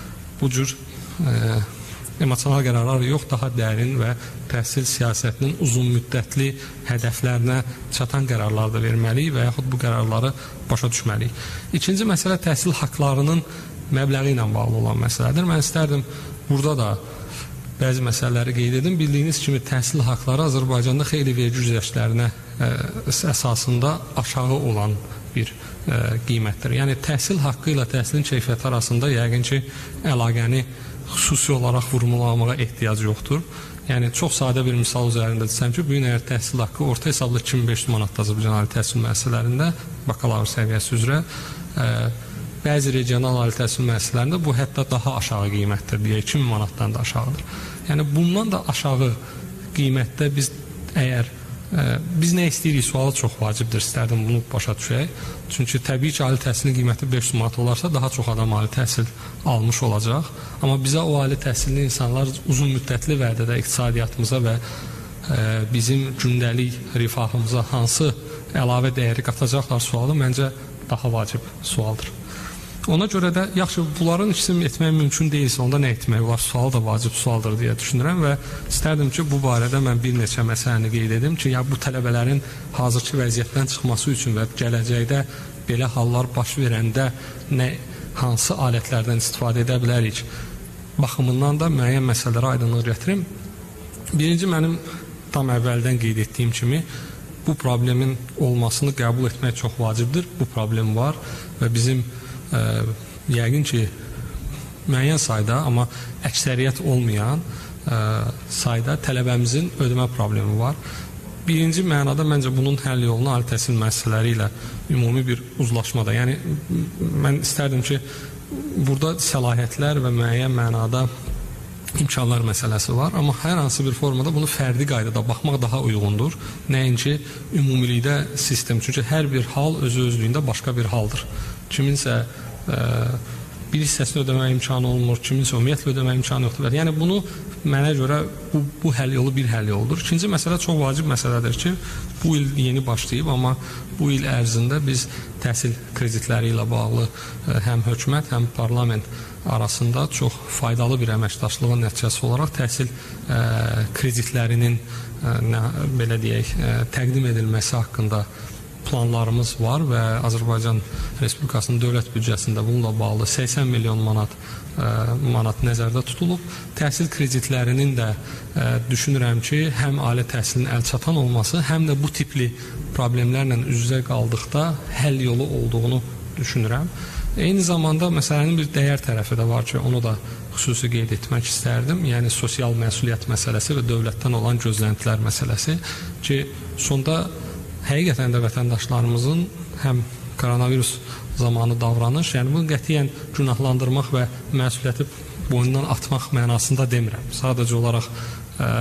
bu cür ə, emosional qərarlar yox, daha dərin və təhsil siyasətinin uzun müddətli hədəflərinə çatan qərarlar da verməliyik və yaxud bu qərarları başa düşməliyik. İkinci məsələ təhsil haqlarının məbləği ilə bağlı olan məsələdir. Mən istərdim burada da bəzi məsələləri qeyd edim. Bildiyiniz kimi təhsil haqları Azərbaycanda xeyli vergi güzəştlərinə ə, əsasında aşağı olan bir ə, qiymətdir. Yəni təhsil haqqı ilə təhsilin keyfiyyəti arasında yəqin ki, əlaqəni xüsusi olaraq vurğulamağa ehtiyac yoxdur. Yəni çox sadə bir misal üzərində desəm ki, bu gün əgər təhsil haqqı orta hesabla iki min beş yüz manatdır Azərbaycan ali təhsil müəssisələrində bakalavr səviyyəsi üzrə, ə, bəzi regional ali təhsil müəssisələrində bu hətta daha aşağı qiymətdir deyə iki min manatdan da aşağıdır. Yəni bundan da aşağı qiymətdə biz əgər ə, biz nə istəyirik sualı çox vacibdir, istərdim bunu başa düşək. Çünki təbii ki, ali təhsilin qiyməti beş yüz manat olarsa daha çox adam ali təhsil almış olacaq. Amma bizə o ali təhsilli insanlar uzun müddətli vədədə iqtisadiyyatımıza və ə, bizim gündəlik rifahımıza hansı əlavə dəyəri qatacaqlar sualı məncə daha vacib sualdır. Ona görə də yaxşı, bunların ikisini etmək mümkün deyilsə, onda nə etmək var? Sual da vacib sualdır deyə düşünürəm və istərdim ki, bu barədə mən bir neçə məsələni qeyd edim ki, ya bu tələbələrin hazırki vəziyyətdən çıxması üçün və gələcəkdə belə hallar baş verəndə nə, hansı alətlərdən istifadə edə bilərik baxımından da müəyyən məsələlərə aydınlıq gətirim. Birinci, mənim tam əvvəldən qeyd etdiyim kimi, bu problemin olmasını qəbul etmək çox vacibdir. Bu problem var və bizim Ə, yəqin ki, müəyyən sayda, amma əksəriyyət olmayan ə, sayda tələbəmizin ödəmə problemi var. Birinci mənada məncə bunun həll yolunu ali təhsil müəssisələri ilə ümumi bir uzlaşmada. Yəni mən istərdim ki, burada səlahiyyətlər və müəyyən mənada imkanlar məsələsi var, amma hər hansı bir formada bunu fərdi qaydada baxmaq daha uyğundur. Nəinki ümumilikdə sistem, çünki hər bir hal özü-özlüyündə başqa bir haldır. Kiminsə ə, bir hissəsini ödəmə imkanı olmur, kiminsə ümumiyyətlə ödəmə imkanı yoxdur. Yəni bunu mənə görə bu, bu həll yolu bir həll yoludur. İkinci məsələ çox vacib məsələdir ki, bu il yeni başlayıb, amma bu il ərzində biz təhsil kreditləri ilə bağlı ə, həm hökumət, həm parlament arasında çox faydalı bir əməkdaşlığın nəticəsi olaraq təhsil ə, kreditlərinin ə, nə, belə deyək, ə, təqdim edilməsi haqqında planlarımız var və Azərbaycan Respublikasının dövlət büdcəsində bununla bağlı səksən milyon manat ə, manat nəzərdə tutulub. Təhsil kreditlərinin də ə, düşünürəm ki, həm ali təhsilin əlçatan olması, həm də bu tipli problemlərlə üz-üzə qaldıqda həll yolu olduğunu düşünürəm. Eyni zamanda məsələnin bir dəyər tərəfi də var ki, onu da xüsusi qeyd etmək istərdim. Yəni sosial məsuliyyət məsələsi və dövlətdən olan gözləntilər məsələsi ki, sonda həqiqətən də vətəndaşlarımızın həm koronavirus zamanı davranış, yəni bunu qətiyyən günahlandırmaq və məsuliyyəti boynundan atmaq mənasında demirəm. Sadəcə olaraq ə,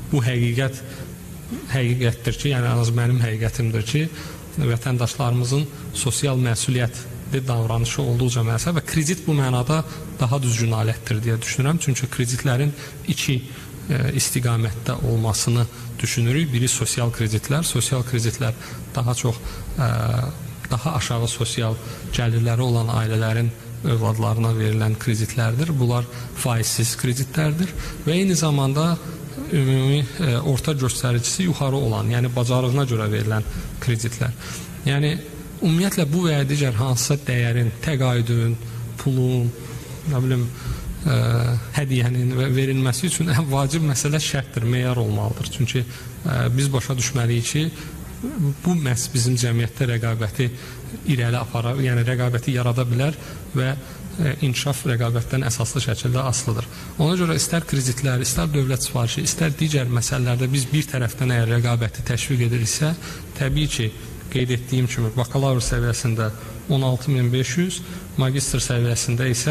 bu həqiqət həqiqətdir ki, yəni az mənim həqiqətimdir ki, vətəndaşlarımızın sosial məsuliyyətli davranışı olduqca mənasəb və kredit bu mənada daha düzgün alətdir deyə düşünürəm. Çünki kreditlərin iki e, istiqamətdə olmasını düşünürük. Biri sosial kreditlər. Sosial kreditlər daha çox e, daha aşağı sosial gəlirləri olan ailələrin övladlarına verilən kreditlərdir. Bunlar faizsiz kreditlərdir və eyni zamanda ümumi e, orta göstəricisi yuxarı olan, yəni bacarığına görə verilən kreditlər. Yəni ümumiyyətlə bu və ya digər hansısa dəyərin, təqaüdün, pulun, nə bilim, ə, hədiyyənin verilməsi üçün ən vacib məsələ şərtdir, meyar olmalıdır. Çünki ə, biz başa düşməliyik ki, bu məhz bizim cəmiyyətdə rəqabəti irəli aparar, yəni rəqabəti yarada bilər və ə, inkişaf rəqabətdən əsaslı şəkildə asılıdır. Ona görə istər kreditlər, istər dövlət sifarişi, istər digər məsələlərdə biz bir tərəfdən əgər rəqabəti təşviq ediriksə, təbii ki, qeyd etdiyim kimi bakalavr səviyyəsində on altı min beş yüz, magistr səviyyəsində isə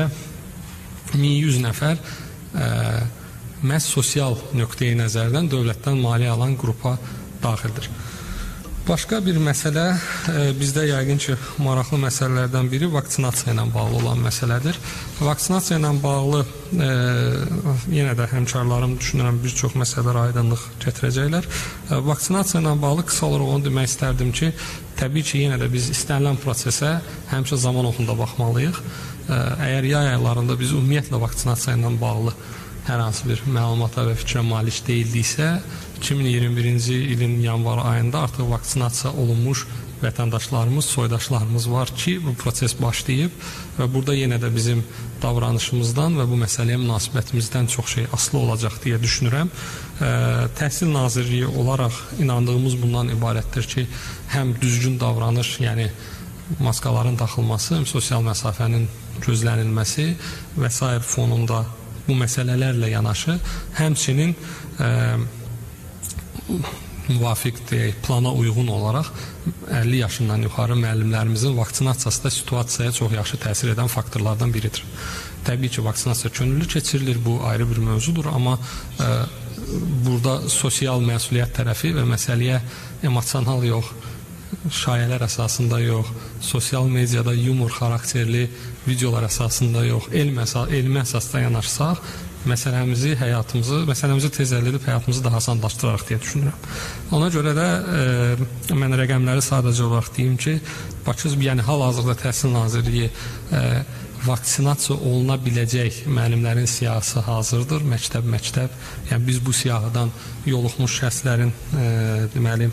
min yüz nəfər ə, məhz sosial nöqteyi nəzərdən dövlətdən maliyyə alan qrupa daxildir. Başqa bir məsələ, e, bizdə yəqin ki, maraqlı məsələlərdən biri vaksinasiya ilə bağlı olan məsələdir. Vaksinasiya ilə bağlı e, yenə də həmkarlarım düşünürəm bir çox məsələlərə aydınlıq gətirəcəklər. E, vaksinasiya ilə bağlı qısa olaraq onu demək istərdim ki, təbii ki, yenə də biz istənilən prosesə həmişə zaman oxunda baxmalıyıq. E, əgər yay aylarında biz ümumiyyətlə vaksinasiya ilə bağlı hər hansı bir məlumata və fikrə malik deyildiksə, iki min iyirmi birinci ilin yanvar ayında artıq vaksinasiya olunmuş vətəndaşlarımız, soydaşlarımız var ki, bu proses başlayıb və burada yenə də bizim davranışımızdan və bu məsələyə münasibətimizdən çox şey asılı olacaq deyə düşünürəm. Ə, Təhsil Nazirliyi olaraq inandığımız bundan ibarətdir ki, həm düzgün davranış, yəni maskaların taxılması, həm sosial məsafənin gözlənilməsi və sair fonunda bu məsələlərlə yanaşı, həmçinin ə, müvafiq deyək, plana uyğun olaraq əlli yaşından yuxarı müəllimlərimizin vaksinasiyası da situasiyaya çox yaxşı təsir edən faktorlardan biridir. Təbii ki, vaksinasiya könüllü keçirilir, bu ayrı bir mövzudur, amma ə, burada sosial məsuliyyət tərəfi və məsələyə emosional yox, şayələr əsasında yox, sosial mediada yumor xarakterli videolar əsasında yox, elmi, əsas, elmi əsasda yanaşsaq, məsələmizi, həyatımızı, məsələmizi tez əldə edib həyatımızı daha asanlaşdıraraq deyə düşünürəm. Ona görə də e, mən rəqəmləri sadəcə olaraq deyim ki, Bakı, yəni hal-hazırda Təhsil Nazirliyi e, vaksinasiya oluna biləcək müəllimlərin siyahısı hazırdır, məktəb-məktəb. Yəni biz bu siyahıdan yoluxmuş şəxslərin e, deməli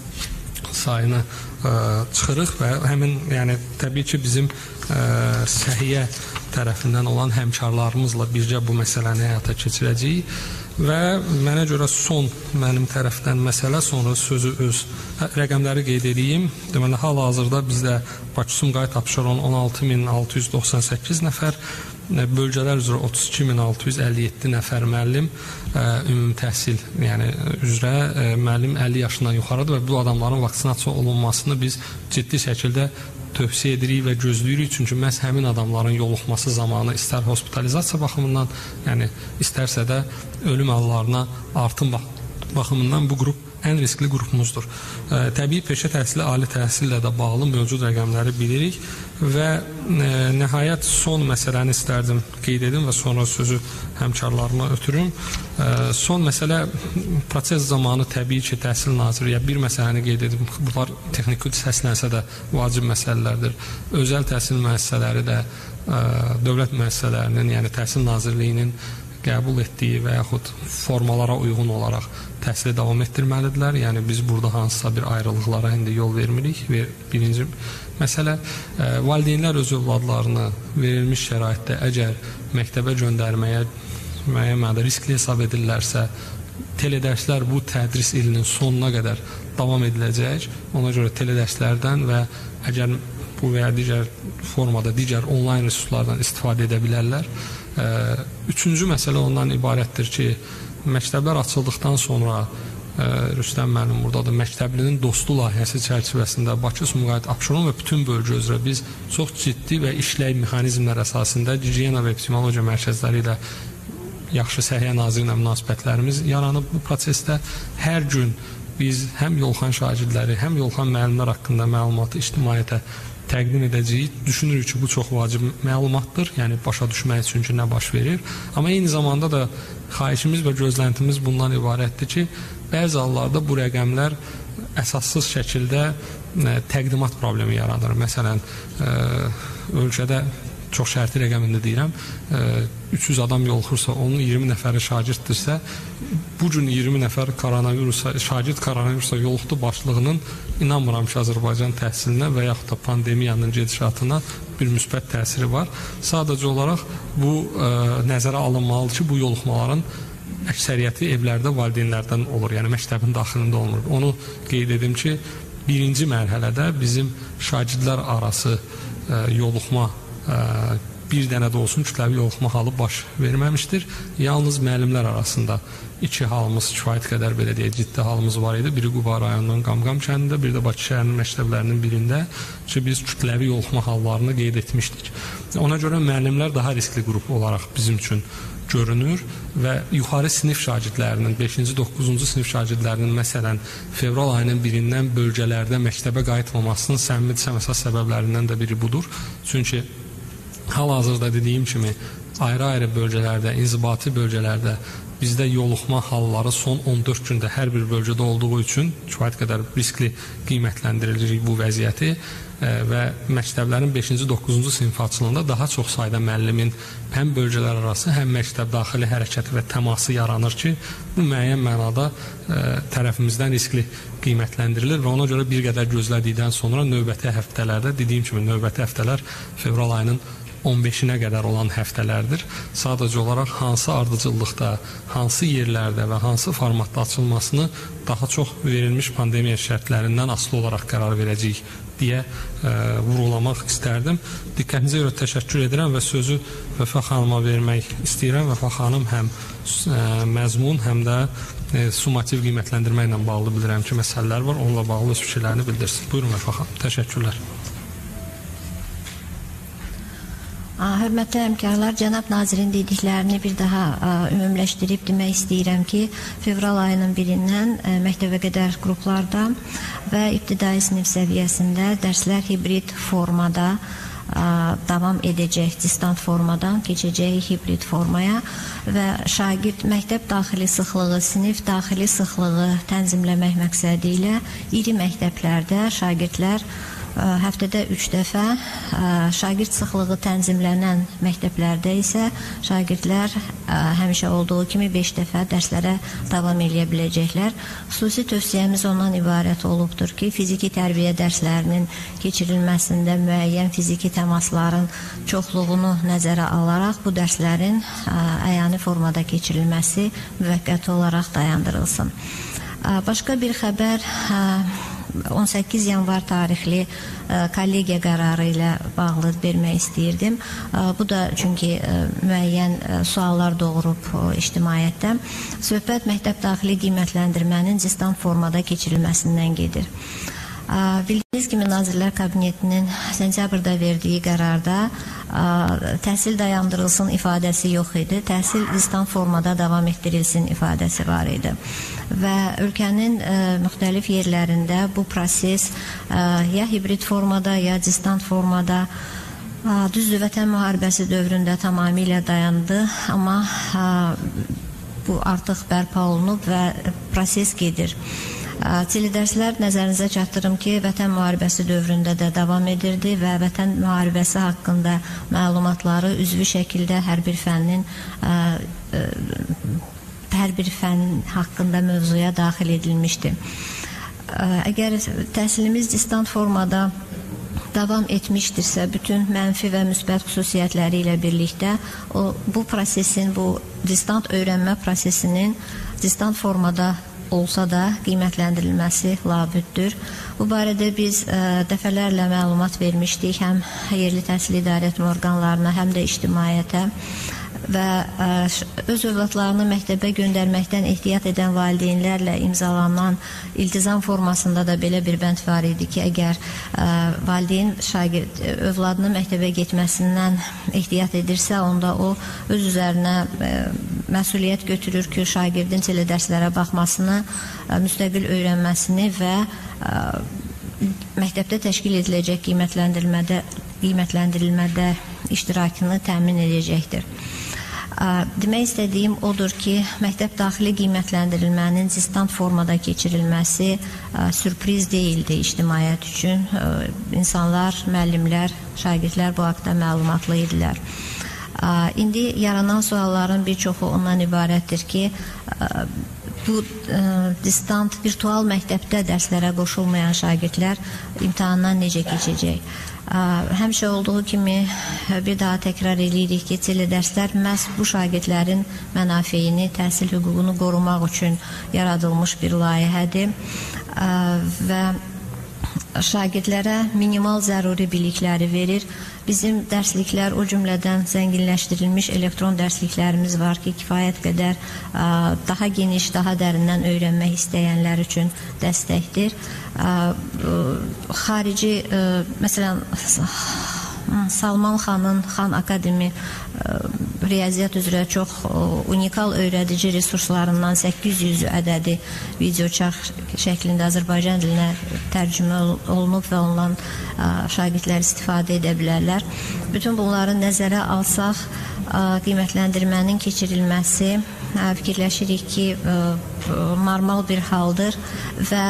sayını ə, çıxırıq və həmin, yəni təbii ki, bizim ə, səhiyyə tərəfindən olan həmkarlarımızla birgə bu məsələni həyata keçirəcəyik və mənə görə son mənim tərəfdən məsələ, sonra sözü öz rəqəmləri qeyd edeyim. Deməli, hal-hazırda bizdə Bakı Sumqayıt Abşeron on altı min altı yüz doxsan səkkiz nəfər, bölgələr üzrə otuz iki min altı yüz əlli yeddi nəfər müəllim, ə, ümumi təhsil yəni üzrə ə, müəllim əlli yaşından yuxarıdır və bu adamların vaksinasiya olunmasını biz ciddi şəkildə tövsiyə edirik və gözləyirik. Çünki məhz həmin adamların yoluxması zamanı istər hospitalizasiya baxımından, yəni istərsə də ölüm hallarına artım baxımından bu qrup ən riskli qrupumuzdur. Ə, təbii peşə təhsili, ali təhsillə də bağlı mövcud rəqəmləri bilirik və ə, nəhayət son məsələni istərdim qeyd edim və sonra sözü həmkarlarıma ötürüm. Ə, son məsələ proses zamanı təbii ki, Təhsil Nazirliyi bir məsələni qeyd edim. Bunlar texniki səslənsə də vacib məsələlərdir. Özəl təhsil müəssisələri də ə, dövlət müəssisələrinin, yəni Təhsil Nazirliyinin qəbul etdiyi və yaxud formalara uyğun olaraq təhsili davam etdirməlidirlər. Yəni biz burada hansısa bir ayrılıqlara indi yol vermirik. Birinci məsələ, ə, valideynlər öz övladlarını verilmiş şəraitdə əgər məktəbə göndərməyə müəyyən mənada riskli hesab edirlərsə, teledərslər bu tədris ilinin sonuna qədər davam ediləcək. Ona görə teledərslərdən və əgər bu və ya digər formada, digər onlayn resurslardan istifadə edə bilərlər. Ə, üçüncü məsələ ondan ibarətdir ki, məktəblər açıldıqdan sonra ə, Rüstəm müəllim buradadır, məktəblinin dostu layihəsi çərçivəsində Bakı, Sumqayıt, Abşeron və bütün bölgə üzrə biz çox ciddi və işlək mexanizmlər əsasında gigiyena və epidemiologiya mərkəzləri ilə yaxşı Səhiyyə Naziri ilə münasibətlərimiz yaranıb bu prosesdə. Hər gün biz həm yolxan şagirdləri, həm yolxan müəllimlər haqqında məlumatı ictimaiyyətə təqdim edəcəyik. Düşünürük ki, bu çox vacib məlumatdır, yəni başa düşmək üçün ki, nə baş verir. Amma eyni zamanda da xahişimiz və gözləntimiz bundan ibarətdir ki, bəzi hallarda bu rəqəmlər əsassız şəkildə ə, təqdimat problemi yaradır. Məsələn, ə, ölkədə çox şərti rəqəmində deyirəm, üç yüz adam yoluxursa, onun iyirmi nəfəri şagirddirsə, bu gün iyirmi nəfər koronavirusa, şagird koronavirusa yoluxdu başlığının inanmıram ki, Azərbaycan təhsilinə və yaxud da pandemiyanın gedişatına bir müsbət təsiri var. Sadəcə olaraq bu ə, nəzərə alınmalıdır ki, bu yoluxmaların əksəriyyəti evlərdə valideynlərdən olur, yəni məktəbin daxilində olmur. Onu qeyd edim ki, birinci mərhələdə bizim şagirdlər arası ə, yoluxma bir dənə də olsun kütləvi yoluxma halı baş verməmişdir. Yalnız müəllimlər arasında iki halımız kifayət qədər belə deyək, ciddi halımız var idi. Biri Quba rayonunun Qamqam kəndində, biri də Bakı şəhərinin məktəblərinin birində ki, biz kütləvi yoluxma hallarını qeyd etmişdik. Ona görə müəllimlər daha riskli qrup olaraq bizim üçün görünür və yuxarı sinif şagirdlərinin, beşinci doqquzuncu sinif şagirdlərinin məsələn fevral ayının birindən bölgələrdə məktəbə qayıtmamasının səmimi əsas səbəblərindən də biri budur. Çünki hal-hazırda dediyim kimi ayrı-ayrı bölgələrdə, inzibati bölgələrdə bizdə yoluxma halları son on dörd gündə hər bir bölgədə olduğu üçün kifayət qədər riskli qiymətləndirilir bu vəziyyəti və məktəblərin beşinci doqquzuncu sinif açılında daha çox sayda müəllimin həm bölgələr arası, həm məktəb daxili hərəkəti və təması yaranır ki, bu müəyyən mənada ə, tərəfimizdən riskli qiymətləndirilir və ona görə bir qədər gözlədikdən sonra növbəti həftələrdə, dediyim kimi növbəti həftələr fevral ayının on beşinə qədər olan həftələrdir. Sadəcə olaraq hansı ardıcıllıqda, hansı yerlərdə və hansı formatda açılmasını daha çox verilmiş pandemiya şərtlərindən asılı olaraq qərar verəcəyik deyə ə, vurğulamaq istərdim. Diqqətinizə görə təşəkkür edirəm və sözü Vəfa xanıma vermək istəyirəm. Vəfa xanım həm ə, məzmun, həm də ə, summativ qiymətləndirmə ilə bağlı bilirəm ki, məsələlər var. Onunla bağlı öz fikirlərini bildirsin. Buyurun Vəfa xanım. Təşəkkürlər. Hörmətli həmkarlar, cənab nazirin dediklərini bir daha ə, ümumləşdirib demək istəyirəm ki, fevral ayının birindən ə, məktəbə qədər qruplarda və ibtidai sinif səviyyəsində dərslər hibrid formada ə, davam edəcək, distant formadan keçəcək hibrid formaya və şagird məktəb daxili sıxlığı, sinif daxili sıxlığı tənzimləmək məqsədi ilə iri məktəblərdə şagirdlər həftədə üç dəfə, şagird sıxlığı tənzimlənən məktəblərdə isə şagirdlər həmişə olduğu kimi beş dəfə dərslərə davam edə biləcəklər. Xüsusi tövsiyəmiz ondan ibarət olubdur ki, fiziki tərbiyə dərslərinin keçirilməsində müəyyən fiziki təmasların çoxluğunu nəzərə alaraq bu dərslərin əyani formada keçirilməsi müvəqqəti olaraq dayandırılsın. Başqa bir xəbər on səkkiz yanvar tarixli ə, kollegiya qərarı ilə bağlı vermək istəyirdim. Ə, bu da çünki ə, müəyyən ə, suallar doğurub ə, ictimaiyyətdə. Söhbət məktəb daxili qiymətləndirmənin distant formada keçirilməsindən gedir. Ə, bildiyiniz kimi Nazirlər Kabinetinin sentyabrda verdiyi qərarda ə, təhsil dayandırılsın ifadəsi yox idi. Təhsil distant formada davam etdirilsin ifadəsi var idi. Və ölkənin ə, müxtəlif yerlərində bu proses ə, ya hibrid formada, ya distant formada ə, düzdür, Vətən müharibəsi dövründə tamamilə dayandı, amma ə, bu artıq bərpa olunub və proses gedir. Telədərslər nəzərinizə çatdırım ki, Vətən müharibəsi dövründə də davam edirdi və Vətən müharibəsi haqqında məlumatları üzvü şəkildə hər bir fənnin ə, ə, hər bir fənn haqqında mövzuya daxil edilmişdi. Əgər təhsilimiz distant formada davam etmişdirsə, bütün mənfi və müsbət xüsusiyyətləri ilə birlikdə o, bu prosesin, bu distant öyrənmə prosesinin distant formada olsa da qiymətləndirilməsi labüddür. Bu barədə biz ə, dəfələrlə məlumat vermişdik həm yerli təhsil idarəetmə orqanlarına, həm də ictimaiyyətə və öz övladlarını məktəbə göndərməkdən ehtiyat edən valideynlərlə imzalanan iltizam formasında da belə bir bənd var idi ki, əgər valideyn şagird övladının məktəbə getməsindən ehtiyat edirsə, onda o öz üzərinə məsuliyyət götürür ki, şagirdin teledərslərə baxmasını, müstəqil öyrənməsini və məktəbdə təşkil ediləcək qiymətləndirilmədə, qiymətləndirilmədə iştirakını təmin edəcəkdir. Demək istədiyim odur ki, məktəb daxili qiymətləndirilmənin distant formada keçirilməsi sürpriz deyildi ictimaiyyət üçün. İnsanlar, müəllimlər, şagirdlər bu haqda məlumatlı idilər. İndi yaranan sualların bir çoxu ondan ibarətdir ki, bu distant, virtual məktəbdə dərslərə qoşulmayan şagirdlər imtahandan necə keçəcək? Həmişə olduğu kimi bir daha təkrar edirik ki, teledərslər məhz bu şagirdlərin mənafeyini, təhsil hüququnu qorumaq üçün yaradılmış bir layihədir və şagirdlərə minimal zəruri bilikləri verir. Bizim dərsliklər, o cümlədən zənginləşdirilmiş elektron dərsliklərimiz var ki, kifayət qədər daha geniş, daha dərindən öyrənmək istəyənlər üçün dəstəkdir. Xarici, məsələn, Salman Xanın Xan Akademi riyaziyyat üzrə çox unikal öyrədici resurslarından səkkiz yüz ədədi videoçarx şəklində Azərbaycan dilinə tərcümə olunub və ondan şagirdlər istifadə edə bilərlər. Bütün bunları nəzərə alsaq, qiymətləndirmənin keçirilməsi fikirləşirik ki, normal bir haldır və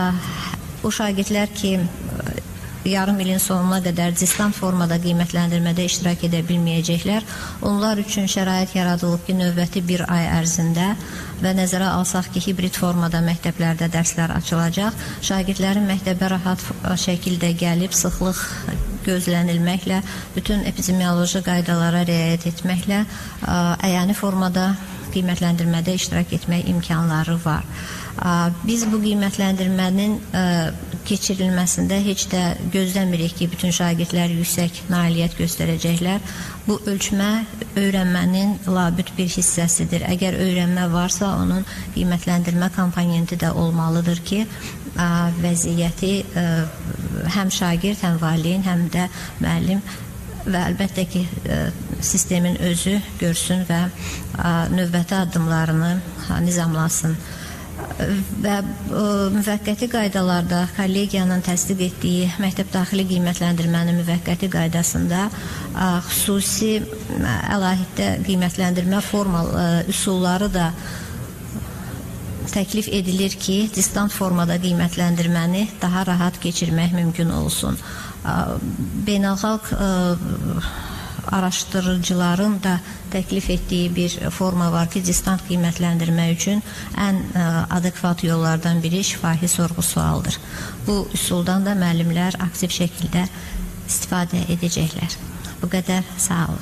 o şagirdlər ki, yarım ilin sonuna qədər distant formada qiymətləndirmədə iştirak edə bilməyəcəklər. Onlar üçün şərait yaradılıb ki, növbəti bir ay ərzində və nəzərə alsaq ki, hibrid formada məktəblərdə dərslər açılacaq. Şagirdlərin məktəbə rahat şəkildə gəlib, sıxlıq gözlənilməklə, bütün epidemioloji qaydalara riayət etməklə əyani formada qiymətləndirmədə iştirak etmək imkanları var. Biz bu qiymətləndirmənin keçirilməsində heç də gözləmirik ki, bütün şagirdlər yüksək nailiyyət göstərəcəklər. Bu ölçmə öyrənmənin labüd bir hissəsidir. Əgər öyrənmə varsa, onun qiymətləndirmə komponenti də olmalıdır ki, vəziyyəti həm şagird, həm valideyn, həm də müəllim və əlbəttə ki, sistemin özü görsün və növbəti addımlarını nizamlasın. Və müvəqqəti qaydalarda kollegiyanın təsdiq etdiyi məktəb daxili qiymətləndirmənin müvəqqəti qaydasında xüsusi əlahiddə qiymətləndirmə formal üsulları da təklif edilir ki, distant formada qiymətləndirməni daha rahat keçirmək mümkün olsun. Beynəlxalq araşdırıcıların da təklif etdiyi bir forma var ki, distant qiymətləndirmə üçün ən adekvat yollardan biri şifahi sorğu-sualdır. Bu üsuldan da müəllimlər aktiv şəkildə istifadə edəcəklər. Bu qədər, sağ olun.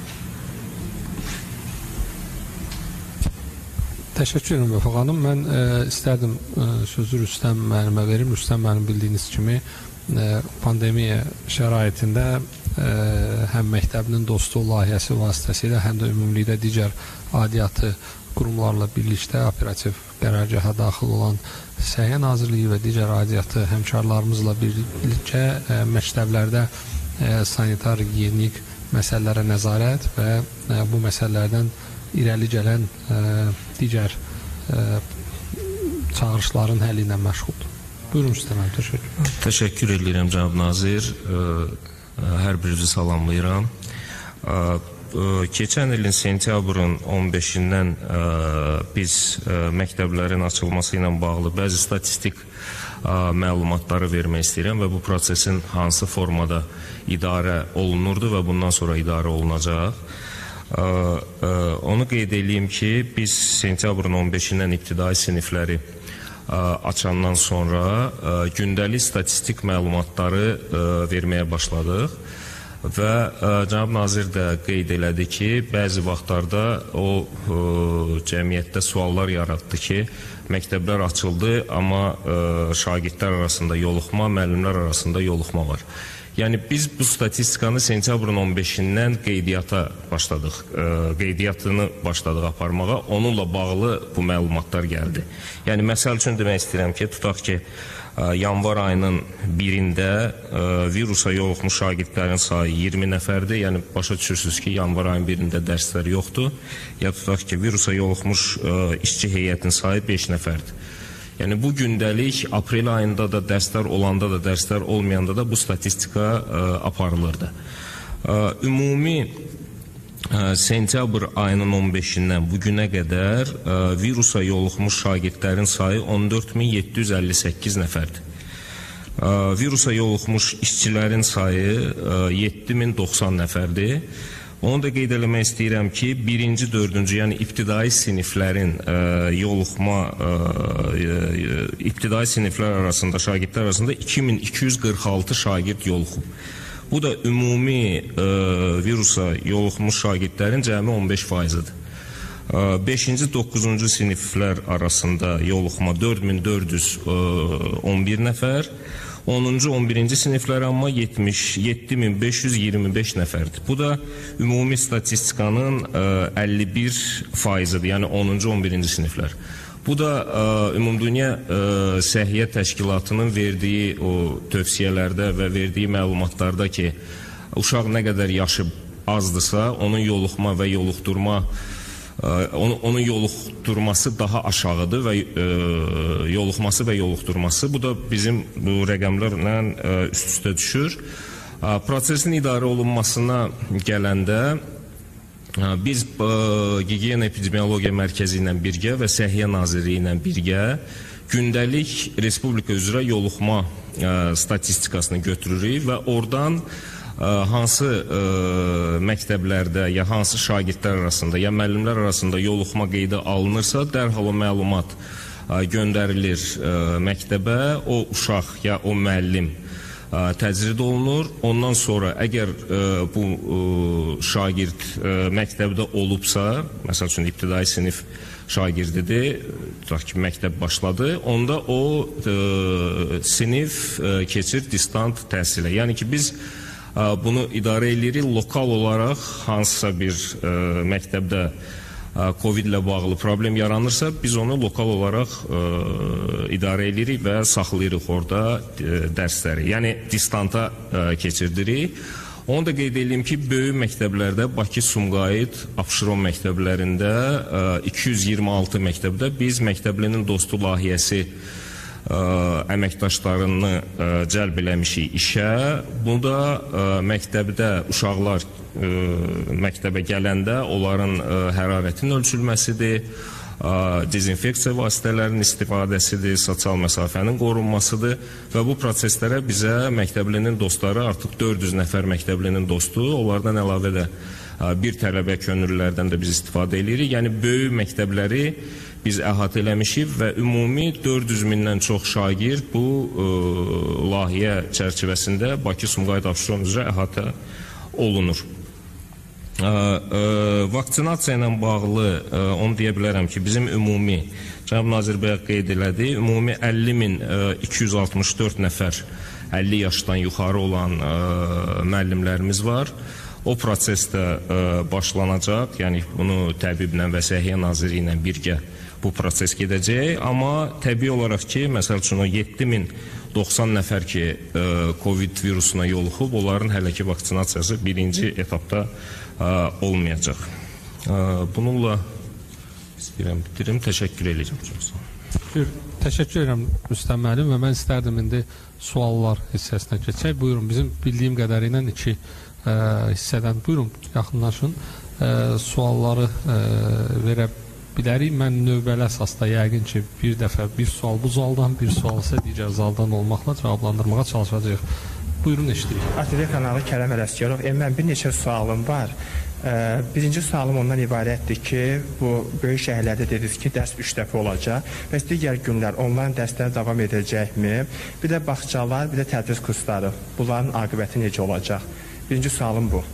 Təşəkkür edirəm Vəfa xanım. Mən e, istərdim e, sözü Rüstəm müəllimə verim. Rüstəm müəllim bildiyiniz kimi e, pandemiya şəraitində e, həm məktəbinin dostu layihəsi vasitəsilə, həm də ümumilikdə digər aidiyyatı qurumlarla birlikdə operativ qərargaha daxil olan Səhiyyə Nazirliyi və digər aidiyyatı həmkarlarımızla birlikdə e, məktəblərdə e, sanitar gigiyenik məsələlərə nəzarət və e, bu məsələlərdən irəli gələn e, digər e, çağırışların həlli ilə məşğuldur. Buyurun Rüstəm müəllim, təşəkkür. Təşəkkür edirəm cənab nazir. E, hər birinizi salamlayıram. E, e, keçən ilin sentyabrın on beşindən e, biz e, məktəblərin açılması ilə bağlı bəzi statistik e, məlumatları vermək istəyirəm və bu prosesin hansı formada idarə olunurdu və bundan sonra idarə olunacaq. Onu qeyd edeyim ki, biz sentyabrın on beşindən ibtidai sinifləri açandan sonra gündəlik statistik məlumatları verməyə başladıq və cənab nazir də qeyd elədi ki, bəzi vaxtlarda o cəmiyyətdə suallar yaratdı ki, məktəblər açıldı, amma şagirdlər arasında yoluxma, müəllimlər arasında yoluxma var. Yəni biz bu statistikanı sentyabrın on beşindən qeydiyyata başladıq, qeydiyyatını başladıq aparmağa, onunla bağlı bu məlumatlar gəldi. Yəni məsəl üçün demək istəyirəm ki, tutaq ki, yanvar ayının birində virusa yoluxmuş şagirdlərin sayı iyirmi nəfərdir. Yəni başa düşürsünüz ki, yanvar ayının birində dərslər yoxdur. Ya tutaq ki, virusa yoluxmuş işçi heyətin sayı beş nəfərdir. Yəni bu gündəlik aprel ayında da dərslər olanda da, dərslər olmayanda da bu statistika aparılırdı. Ümumi sentyabr ayının on beşindən bu günə qədər virusa yoluxmuş şagirdlərin sayı on dörd min yeddi yüz əlli səkkiz nəfərdir. Virusa yoluxmuş işçilərin sayı yeddi min doxsan nəfərdir. Onu da qeyd eləmək istəyirəm ki, birinci, dördüncü, yəni ibtidai siniflərin yoluxma, ibtidai siniflər arasında, şagirdlər arasında iki min iki yüz qırx altı şagird yoluxub. Bu da ümumi e, virusa yoluxmuş şagirdlərin cəmi on beş faizidir. beşinci doqquzuncu siniflər arasında yoluxma dörd min dörd yüz on bir nəfər, onuncu on birinci siniflər amma yetmiş yeddi min beş yüz iyirmi beş nəfərdir. Bu da ümumi statistikanın əlli bir faizidir, yəni onuncu on birinci siniflər. Bu da Ümumdünya Səhiyyə Təşkilatının verdiyi o tövsiyələrdə və verdiyi məlumatlarda ki, uşaq nə qədər yaşı azdırsa, onun yoluxma və yoluxdurma, onun, onun yoluxdurması daha aşağıdır və e, yoluxması və yoluxdurması, bu da bizim bu rəqəmlərlə üst-üstə düşür. Prosesin idarə olunmasına gələndə, biz Gigiyena Epidemiologiya Mərkəzi ilə birgə və Səhiyyə Nazirliyi ilə birgə gündəlik Respublika üzrə yoluxma statistikasını götürürük və oradan hansı məktəblərdə ya hansı şagirdlər arasında ya müəllimlər arasında yoluxma qeydə alınırsa, dərhal o məlumat göndərilir məktəbə, o uşaq ya o müəllim təcrid olunur. Ondan sonra əgər e, bu e, şagird e, məktəbdə olubsa, məsəl üçün ibtidai sinif şagirdidir, tutaq ki, məktəb başladı, onda o e, sinif e, keçir distant təhsilə. Yəni ki, biz e, bunu idarə edirik lokal olaraq hansısa bir e, məktəbdə Covid ilə bağlı problem yaranırsa, biz onu lokal olaraq e, idarə edirik və saxlayırıq orada e, dərsləri. Yəni, distanta e, keçirdirik. Onu da qeyd edeyim ki, böyük məktəblərdə, Bakı, Sumqayıt, Abşeron məktəblərində, e, iki yüz iyirmi altı məktəbdə biz Məktəblinin Dostu layihəsi e, əməkdaşlarını e, cəlb eləmişik işə. Bu da e, məktəbdə uşaqlar Ə, məktəbə gələndə onların ə, hərarətinin ölçülməsidir, ə, dezinfeksiya vasitələrinin istifadəsidir, sosial məsafənin qorunmasıdır və bu proseslərə bizə Məktəblinin dostları, artıq dörd yüz nəfər Məktəblinin dostu, onlardan əlavə də ə, bir tələbə könüllülərdən də biz istifadə edirik. Yəni, böyük məktəbləri biz əhatə eləmişik və ümumi dörd yüz mindən çox şagird bu ə, layihə çərçivəsində Bakı, Sumqayıt, Abşeron üzrə əhatə olunur. Ə, ə, vaksinasiya ilə bağlı ə, onu deyə bilərəm ki, bizim ümumi, cənab nazir bəyə qeyd elədi, ümumi əlli min iki yüz altmış dörd nəfər əlli yaşdan yuxarı olan ə, müəllimlərimiz var. O prosesdə ə, başlanacaq, yəni bunu təbiblə və Səhiyyə Naziri ilə birgə bu proses gedəcək, amma təbii olaraq ki, məsəl üçün o yeddi min doxsan nəfər ki, ə, Covid virusuna yoluxub, onların hələ ki vaksinasiyası birinci etapda ə, olmayacaq. Ə, bununla istəyirəm, bitirim, təşəkkür edəcəm. Təşəkkür edirəm Rüstəm müəllim və mən istərdim indi suallar hissəsinə keçək. Buyurun, bizim bildiyim qədərilə iki ə, hissədən buyurun, yaxınlaşın, ə, sualları ə, verə bilərik. Mən növbəli əsasda yəqin ki, bir dəfə bir sual bu zaldan, bir sual isə digər zaldan olmaqla cavablandırmağa çalışacağıq. Buyurun, eşidirik. A T V kanalı Kərəm Ələsgərov. E, mən bir neçə sualım var. E, birinci sualım ondan ibarətdir ki, bu böyük şəhərlərdə dediniz ki, dərs üç dəfə olacaq. Bəs digər günlər onlayn dərslər davam edəcəkmi? Bir də bağçalar, bir də tədris kursları. Bunların aqibəti necə olacaq? Birinci sualım bu.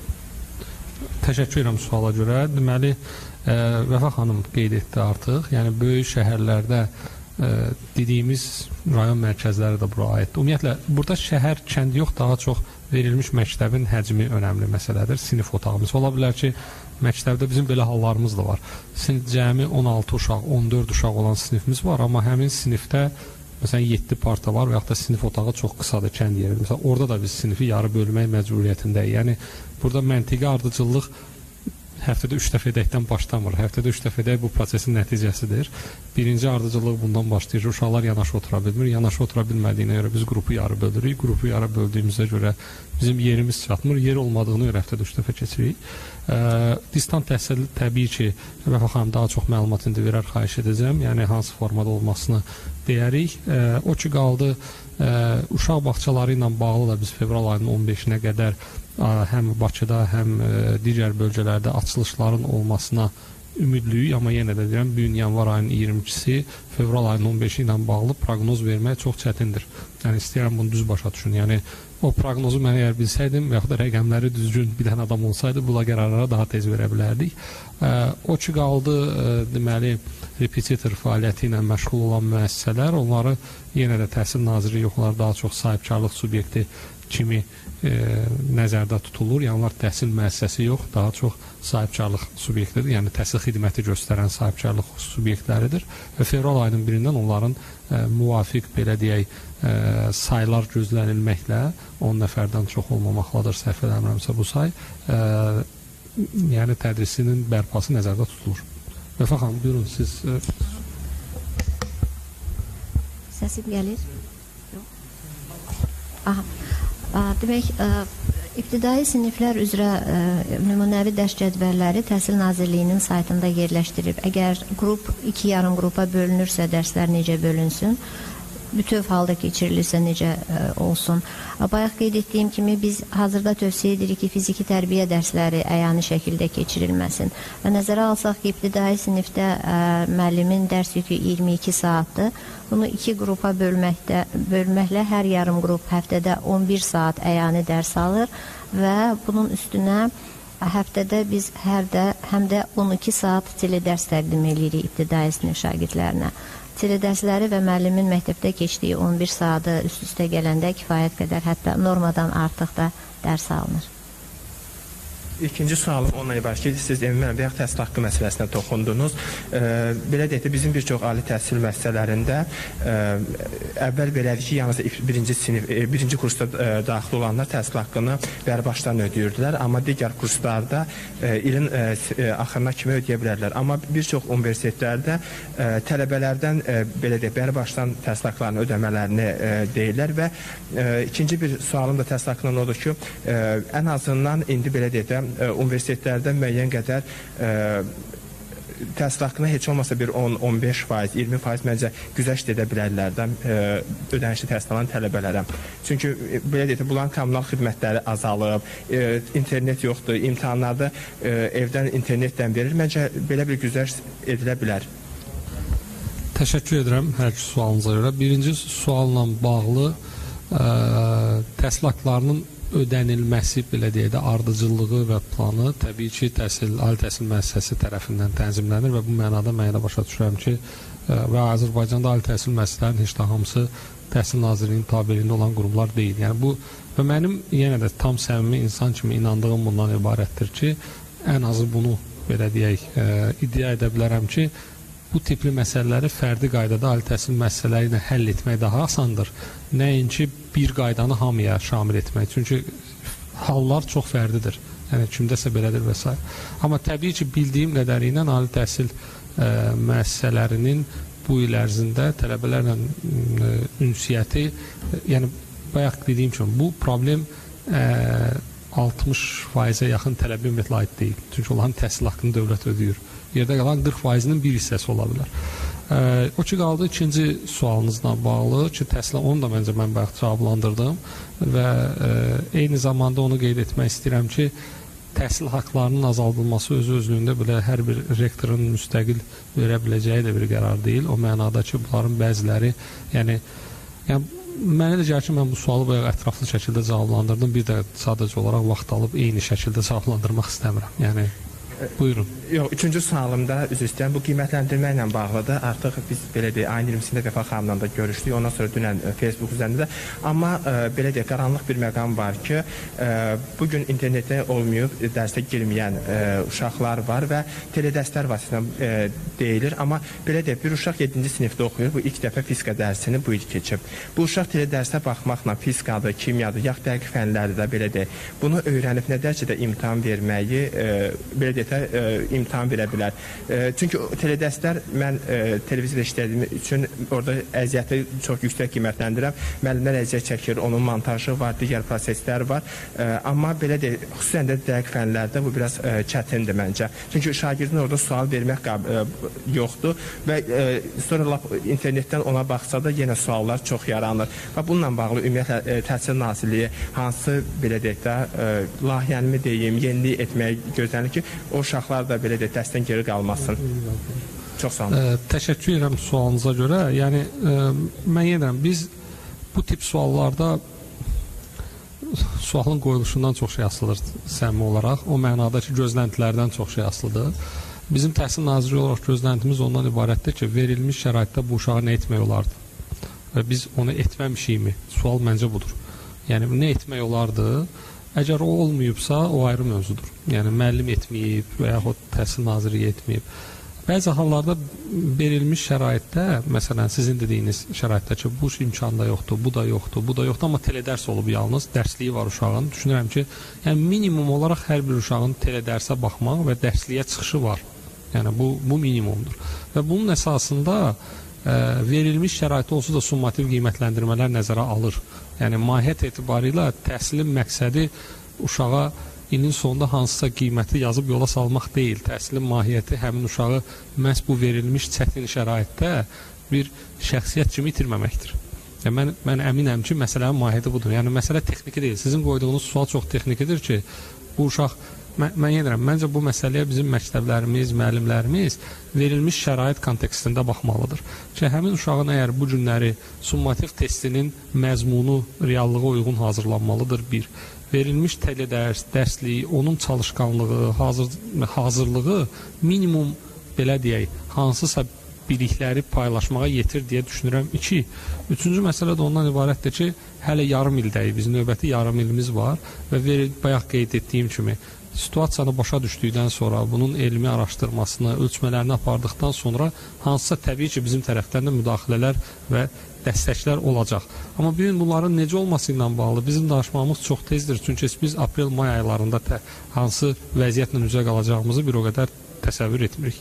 Təşəkkür edirəm suala görə. Deməli, ə, Vəfa xanım qeyd etdi artıq. Yəni, böyük şəhərlərdə ə, dediyimiz rayon mərkəzləri də bura aiddir. Ümumiyyətlə, burada şəhər, kənd yox, daha çox verilmiş məktəbin həcmi önəmli məsələdir. Sinif otağımız ola bilər ki, məktəbdə bizim belə hallarımız da var. Cəmi on altı uşaq, on dörd uşaq olan sinifimiz var, amma həmin sinifdə məsələn yeddi parta var və yaxud da sinif otağı çox qısadır, kənd yeridir. Məsələn, orada da biz sinifi yarı bölmək məcburiyyətindəyik. Yəni, burada məntiqi ardıcıllıq həftədə üç dəfə edəkdən başlamır. Həftədə üç dəfə edək bu prosesin nəticəsidir. Birinci ardıcıllıq bundan başlayır. Uşaqlar yanaşı otura bilmir. Yanaşı otura bilmədiyinə görə biz qrupu yarı bölürük. Qrupu yarı böldüyümüzə görə bizim yerimiz çatmır. Yer olmadığını görə həftədə üç dəfə keçirik. E, distant təhsil təbii ki, Rəfa xanım daha çox məlumat indi verər, xahiş edəcəm. Yəni, hansı formada olmasını deyərik. E, o ki, qaldı e, uşaq bağçaları ilə bağlı da biz fevral ayının on beşinə qədər həm Bakıda, həm digər bölgələrdə açılışların olmasına ümidliyik, amma yenə də deyirəm, bu gün yanvar ayının iyirmi ikisi fevral ayının on beşi ilə bağlı proqnoz vermək çox çətindir. Yəni, istəyirəm bunu düz başa düşün. Yəni, o proqnozu mən əgər bilsəydim və yaxud da rəqəmləri düzgün bilən adam olsaydı, bula qərarlara daha tez verə bilərdik. O ki, qaldı, deməli, repetitor fəaliyyəti ilə məşğul olan müəssisələr, onları yenə də Təhsil Nazirliyi yoxlar, daha çox sahibkarlıq subyekti kimi e, nəzərdə tutulur. Yəni, onlar təhsil müəssisəsi yox, daha çox sahibkarlıq subyektidir. Yəni, təhsil xidməti göstərən sahibkarlıq subyektləridir. Və fevral ayının birindən onların e, müvafiq, belə deyək, e, saylar gözlənilməklə on nəfərdən çox olmamaqladır, səhv eləmirəmsə bu say. E, yəni, tədrisinin bərpası nəzərdə tutulur. Rəfa xanım, buyurun, siz... E... Səsim gəlir? Aha. Demək, ibtidai siniflər üzrə nümunəvi dərs cədvəlləri Təhsil Nazirliyinin saytında yerləşdirib. Əgər qrup iki yarım qrupa bölünürsə, dərslər necə bölünsün, bütöv halda keçirilirsə necə olsun. Bayaq qeyd etdiyim kimi biz hazırda tövsiyə edirik ki, fiziki tərbiyə dərsləri əyani şəkildə keçirilməsin. Və nəzərə alsaq ki, ibtidai sinifdə ə, müəllimin dərs yükü iyirmi iki saatdır. Bunu iki qrupa bölməkdə, bölməklə hər yarım qrup həftədə on bir saat əyani dərs alır və bunun üstünə həftədə biz hər də, həm də on iki saat teledərs təqdim edirik ibtidai sinif şagirdlərinə. Teledərsləri və müəllimin məktəbdə keçdiyi on bir saatı üst-üstə gələndə kifayət qədər, hətta normadan artıq da dərs alınır. İkinci sualım onunla ibarət ki, siz ümumən və yaxud təhsil haqqı məsələsinə toxundunuz. E, belə deyək də, bizim bir çox ali təhsil müəssisələrində e, əvvəl belədir ki, yalnız birinci, sinif, e, birinci kursda e, daxil olanlar təhsil haqqını bərbaşdan ödəyirdilər, amma digər kurslarda e, ilin e, axırına kimi ödəyə bilərlər. Amma bir çox universitetlərdə e, tələbələrdən e, belə deyək, bərbaşdan təhsil haqqlarını ödəmələrini e, deyirlər və e, ikinci bir sualım da təhsil haqqından odur ki, e, ən azından indi belə deyək də, universitetlərdə müəyyən qədər e, təhsil haqqına heç olmasa bir on on beş faiz, iyirmi faiz məncə güzəşt edə bilərlərdən e, ödənişli təhsil alan tələbələrə. Çünki e, belə deyək, bunların kommunal xidmətləri azalıb, e, internet yoxdur, imtahanlarda e, evdən internetdən verir. Məncə belə bir güzəşt edilə bilər. Təşəkkür edirəm hər iki sualınıza görə. Birinci sualla bağlı ə, təhsil haqqlarının ödənilməsi, belə deyək də, ardıcıllığı və planı təbii ki, təhsil, ali təhsil müəssisəsi tərəfindən tənzimlənir və bu mənada mən də başa düşürəm ki, ə, və Azərbaycanda ali təhsil müəssisələrinin heç də hamısı Təhsil Nazirliyinin tabeliyində olan qurumlar deyil. Yəni bu, və mənim yenə də tam səmimi insan kimi inandığım bundan ibarətdir ki, ən azı bunu, belə deyək, ə, iddia edə bilərəm ki, bu tipli məsələləri fərdi qaydada ali təhsil müəssisələri ilə həll etmək daha asandır. Nəinki bir qaydanı hamıya şamil etmək. Çünki hallar çox fərdidir. Yəni kimdəsə belədir və s. Amma təbii ki, bildiyim qədəri ilə ali təhsil ə, müəssisələrinin bu il ərzində tələbələrlə ə, ünsiyyəti, ə, yəni bayaq dediyim kimi, bu problem ə, altmış faizə yaxın tələbə ümumiyyətlə aid deyil. Çünki onların təhsil haqqını dövlət ödəyir. Yerdə qalan qırx faizinin bir hissəsi ola bilər. E, o ki, qaldı ikinci sualınızla bağlı ki, təhsilə onu da məncə mən bayaq cavablandırdım və e, eyni zamanda onu qeyd etmək istəyirəm ki, təhsil haqqlarının azaldılması özü özlüyündə belə hər bir rektorun müstəqil verə biləcəyi də bir qərar deyil. O mənada ki, bunların bəziləri, yəni, yəni mənə də gəlir ki, mən bu sualı bayaq ətraflı şəkildə cavablandırdım. Bir də sadəcə olaraq vaxt alıb eyni şəkildə cavablandırmaq istəmirəm. Yəni Buyurun. Yox, üçüncü sualımda üzr istəyirəm. Bu qiymətləndirmə ilə bağlıdır. Artıq biz belə deyək, ayın iyirmisində Vəfa xanımla da görüşdük. Ondan sonra dünən Facebook üzərində də. Amma ə, belə deyək, qaranlıq bir məqam var ki, ə, bu gün internetdə olmayıb dərsə girməyən ə, uşaqlar var və teledərslər vasitəsilə deyilir. Amma belə deyək, bir uşaq yeddinci sinifdə oxuyur. Bu ilk dəfə fizika dərsini bu il keçib. Bu uşaq teledərsə baxmaqla fizikadır, kimyadır, yaxud dəqiq fənlərdir də belə deyək. Bunu öyrənib nə dərəcədə imtahan verməyi, ə, belə deyək də ə, imtahan verə bilər. E, çünki teledərslər mən e, televizor işlədiyim üçün orada əziyyəti çox yüksək qiymətləndirəm. Müəllimlər əziyyət çəkir, onun montajı var, digər proseslər var. E, amma belə deyək, xüsusən də dəqiq fənlərdə bu biraz e, çətindir məncə. Çünki şagirdin orada sual vermək e, yoxdur və e, sonra lap internetdən ona baxsa da yenə suallar çox yaranır. Və bununla bağlı ümumiyyətlə e, Təhsil Nazirliyi hansı belə deyək də e, layihəni deyim, yenilik etməyə gözlənir ki, o uşaqlar da belə də dərsdən geri qalmasın. Çox sağ olun. Ə, təşəkkür edirəm sualınıza görə. Yəni ə, mən yenə biz bu tip suallarda sualın qoyuluşundan çox şey asılıdır səmimi olaraq. O mənada ki, gözləntilərdən çox şey asılıdır. Bizim Təhsil Naziri olaraq gözləntimiz ondan ibarətdir ki, verilmiş şəraitdə bu uşağa nə etmək olardı? Və biz onu etməmişikmi? Sual məncə budur. Yəni nə etmək olardı? Əgər o olmayıbsa, o ayrı mövzudur. Yəni, müəllim etməyib və yaxud Təhsil Nazirliyi etməyib. Bəzi hallarda verilmiş şəraitdə, məsələn, sizin dediyiniz şəraitdə ki, bu imkan da yoxdur, bu da yoxdur, bu da yoxdur, amma teledərs olub yalnız, dərsliyi var uşağın. Düşünürəm ki, yəni, minimum olaraq hər bir uşağın teledərsə baxmaq və dərsliyə çıxışı var. Yəni, bu, bu minimumdur. Və bunun əsasında ə, verilmiş şəraitdə olsa da summativ qiymətləndirmələr nəzərə alır. Yəni, mahiyyət etibarilə təhsilin məqsədi uşağa ilin sonunda hansısa qiyməti yazıb yola salmaq deyil. Təhsilin mahiyyəti həmin uşağı məhz bu verilmiş çətin şəraitdə bir şəxsiyyət kimi itirməməkdir. Yəni, mən, mən əminəm ki, məsələnin mahiyyəti budur. Yəni, məsələ texniki deyil. Sizin qoyduğunuz sual çox texnikidir ki, bu uşaq, mən, mən yenirəm, məncə bu məsələyə bizim məktəblərimiz, müəllimlərimiz verilmiş şərait kontekstində baxmalıdır. Ki, həmin uşağın əgər bu günləri summativ testinin məzmunu reallığa uyğun hazırlanmalıdır, bir. Verilmiş teledərs, dərslik, onun çalışqanlığı, hazır, hazırlığı minimum, belə deyək, hansısa bilikləri paylaşmağa yetir deyə düşünürəm. İki, üçüncü məsələ də ondan ibarətdir ki, hələ yarım ildəyik, bizim növbəti yarım ilimiz var və veril, bayaq qeyd etdiyim kimi, situasiyanı başa düşdükdən sonra, bunun elmi araşdırmasını, ölçmələrini apardıqdan sonra hansısa təbii ki, bizim tərəfdən də müdaxilələr və dəstəklər olacaq. Amma bu gün bunların necə olması ilə bağlı bizim danışmamız çox tezdir. Çünki biz aprel-may aylarında tə, hansı vəziyyətlə üzə qalacağımızı bir o qədər təsəvvür etmirik.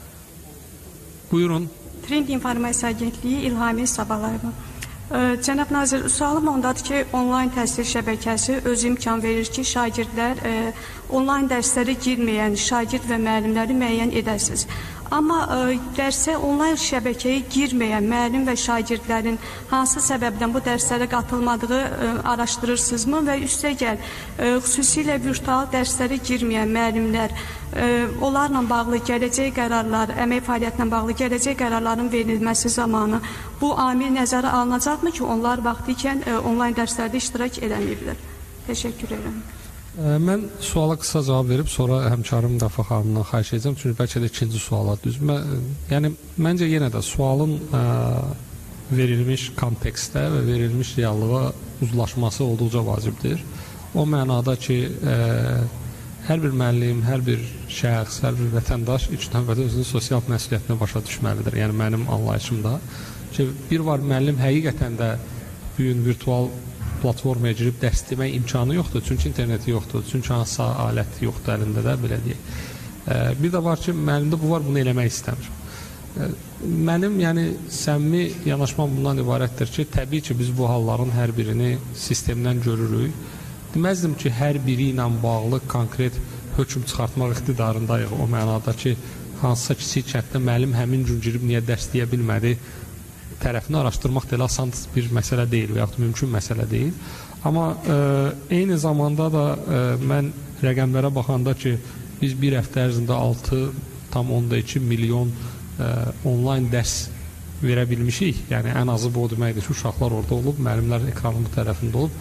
Buyurun. Trend İnformasiya Agentliyi İlhami Sabahlayeva. Cənab Nazir, sualım ondadır ki, onlayn təhsil şəbəkəsi öz imkan verir ki, şagirdlər e, onlayn dərslərə girməyən şagird və müəllimləri müəyyən edəsiniz. Amma e, dərsə onlayn şəbəkəyə girməyən müəllim və şagirdlərin hansı səbəbdən bu dərslərə qatılmadığı e, araşdırırsınızmı və üstəgəl e, xüsusilə virtual dərslərə girməyən müəllimlər e, onlarla bağlı gələcək qərarlar, əmək fəaliyyətinə bağlı gələcək qərarların verilməsi zamanı bu amil nəzərə alınacaqmı ki, onlar vaxtikən e, onlayn dərslərdə iştirak edəməyiblər? Təşəkkür edirəm. Mən suala qısa cavab verib, sonra həmkarım Vəfa xanımdan xahiş edəcəm, çünki bəlkə də ikinci suala düz. Yəni, məncə yenə də sualın ə, verilmiş kontekstdə və verilmiş reallığa uzlaşması olduqca vacibdir. O mənada ki, ə, hər bir müəllim, hər bir şəxs, hər bir vətəndaş ilk növbədə özünün sosial məsuliyyətini başa düşməlidir. Yəni, mənim anlayışımda ki, bir var müəllim həqiqətən də bu gün virtual platformaya girib dərs demək imkanı yoxdur, çünki interneti yoxdur, çünki hansısa alət yoxdur əlində də, belə deyək. Bir də var ki, müəllimdə bu var, bunu eləmək istəmir. Mənim, yəni, səmimi yanaşmam bundan ibarətdir ki, təbii ki, biz bu halların hər birini sistemdən görürük. Deməzdim ki, hər biri ilə bağlı konkret hökm çıxartmaq iqtidarındayıq, o mənada ki, hansısa kiçik kənddə müəllim həmin gün girib niyə dərs deyə bilmədi, tərəfini araşdırmaq da elə asan bir məsələ deyil və yaxud mümkün məsələ deyil. Amma e, eyni zamanda da e, mən rəqəmlərə baxanda ki, biz bir həftə ərzində altı tam onda iki milyon e, onlayn dərs verə bilmişik. Yəni ən azı bu o deməkdir ki, uşaqlar orada olub, müəllimlər ekranın bu tərəfində olub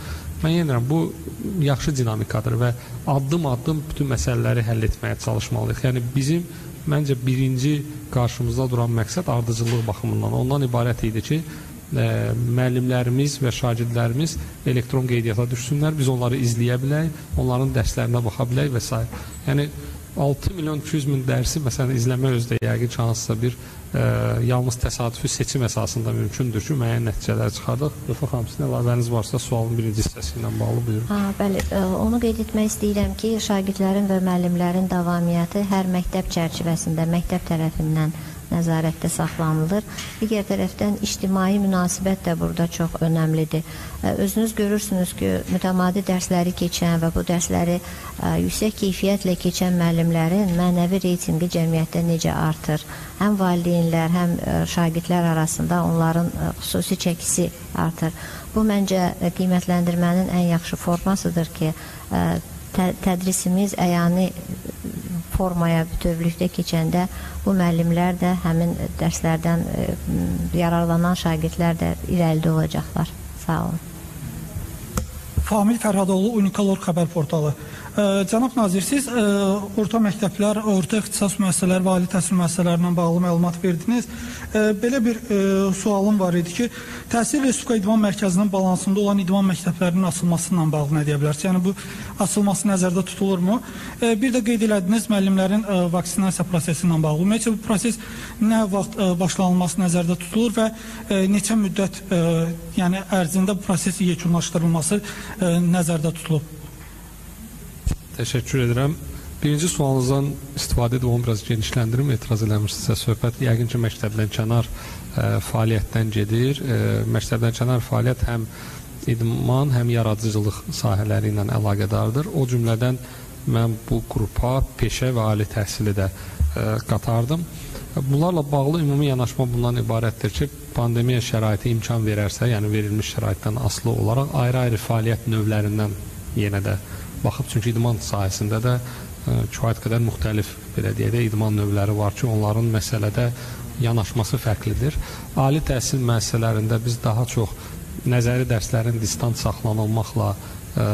Mən yenə bu yaxşı dinamikadır və addım-addım bütün məsələləri həll etməyə çalışmalıyıq. Yəni bizim məncə birinci qarşımızda duran məqsəd ardıcıllıq baxımından ondan ibarət idi ki, ə, müəllimlərimiz və şagirdlərimiz elektron qeydiyyata düşsünlər, biz onları izləyə bilək, onların dərslərinə baxa bilək və s. Yəni altı milyon iki yüz min dərsi məsələn izləmək özdə yəqin ki, hansısa bir ə, yalnız təsadüfi seçim əsasında mümkündür ki, müəyyən nəticələr çıxardıq. Rəfa xanım, sizin əlavəniz varsa sualın birinci hissəsi ilə bağlı buyurun. Ha, bəli, ə, onu qeyd etmək istəyirəm ki, şagirdlərin və müəllimlərin davamiyyəti hər məktəb çərçivəsində, məktəb tərəfindən nəzarətdə saxlanılır. Digər tərəfdən ictimai münasibət də burada çox önəmlidir. Özünüz görürsünüz ki, mütəmadi dərsləri keçən və bu dərsləri ə, yüksək keyfiyyətlə keçən müəllimlərin mənəvi reytinqi cəmiyyətdə necə artır? Həm valideynlər, həm ə, şagirdlər arasında onların ə, xüsusi çəkisi artır. Bu məncə ə, qiymətləndirmənin ən yaxşı formasıdır ki, ə, tə tədrisimiz əyani formaya bütövlükdə keçəndə bu müəllimlər də həmin dərslərdən e, yararlanan şagirdlər də irəlidə olacaqlar. Sağ olun. Famil Fərhadoğlu, Unikalor xəbər portalı. Ə, Cənab Nazir, siz ə, orta məktəblər, orta ixtisas müəssisələr, və ali təhsil müəssisələrindən bağlı məlumat verdiniz. Ə, belə bir ə, sualım var idi ki, Təhsil Respublika İdman Mərkəzinin balansında olan idman məktəblərinin açılmasıyla bağlı nə deyə bilərsiniz? Yəni bu açılması nəzərdə tutulurmu? Ə, bir də qeyd elədiniz müəllimlərin ə, vaksinasiya prosesi ilə bağlı. Ümumiyyətlə bu proses nə vaxt ə, başlanılması nəzərdə tutulur və ə, neçə müddət ə, yəni ərzində bu prosesin yekunlaşdırılması ə, nəzərdə tutulub? Təşəkkür edirəm. Birinci sualınızdan istifadə edib onu biraz genişləndirim, etiraz eləmirsinizsə söhbət yəqin ki, məktəbdən kənar ə, fəaliyyətdən gedir. Ə, məktəbdən kənar fəaliyyət həm idman, həm yaradıcılıq sahələri ilə əlaqədardır. O cümlədən mən bu qrupa peşə və ali təhsili də ə, qatardım. Bunlarla bağlı ümumi yanaşma bundan ibarətdir ki, pandemiya şəraiti imkan verərsə, yəni verilmiş şəraitdən asılı olaraq ayrı-ayrı fəaliyyət növlərindən yenə də baxıb, çünki idman sahəsində də ə, kifayət qədər müxtəlif, belə deyək də, idman növləri var ki, onların məsələdə yanaşması fərqlidir. Ali təhsil müəssisələrində biz daha çox nəzəri dərslərin distant saxlanılmaqla ə,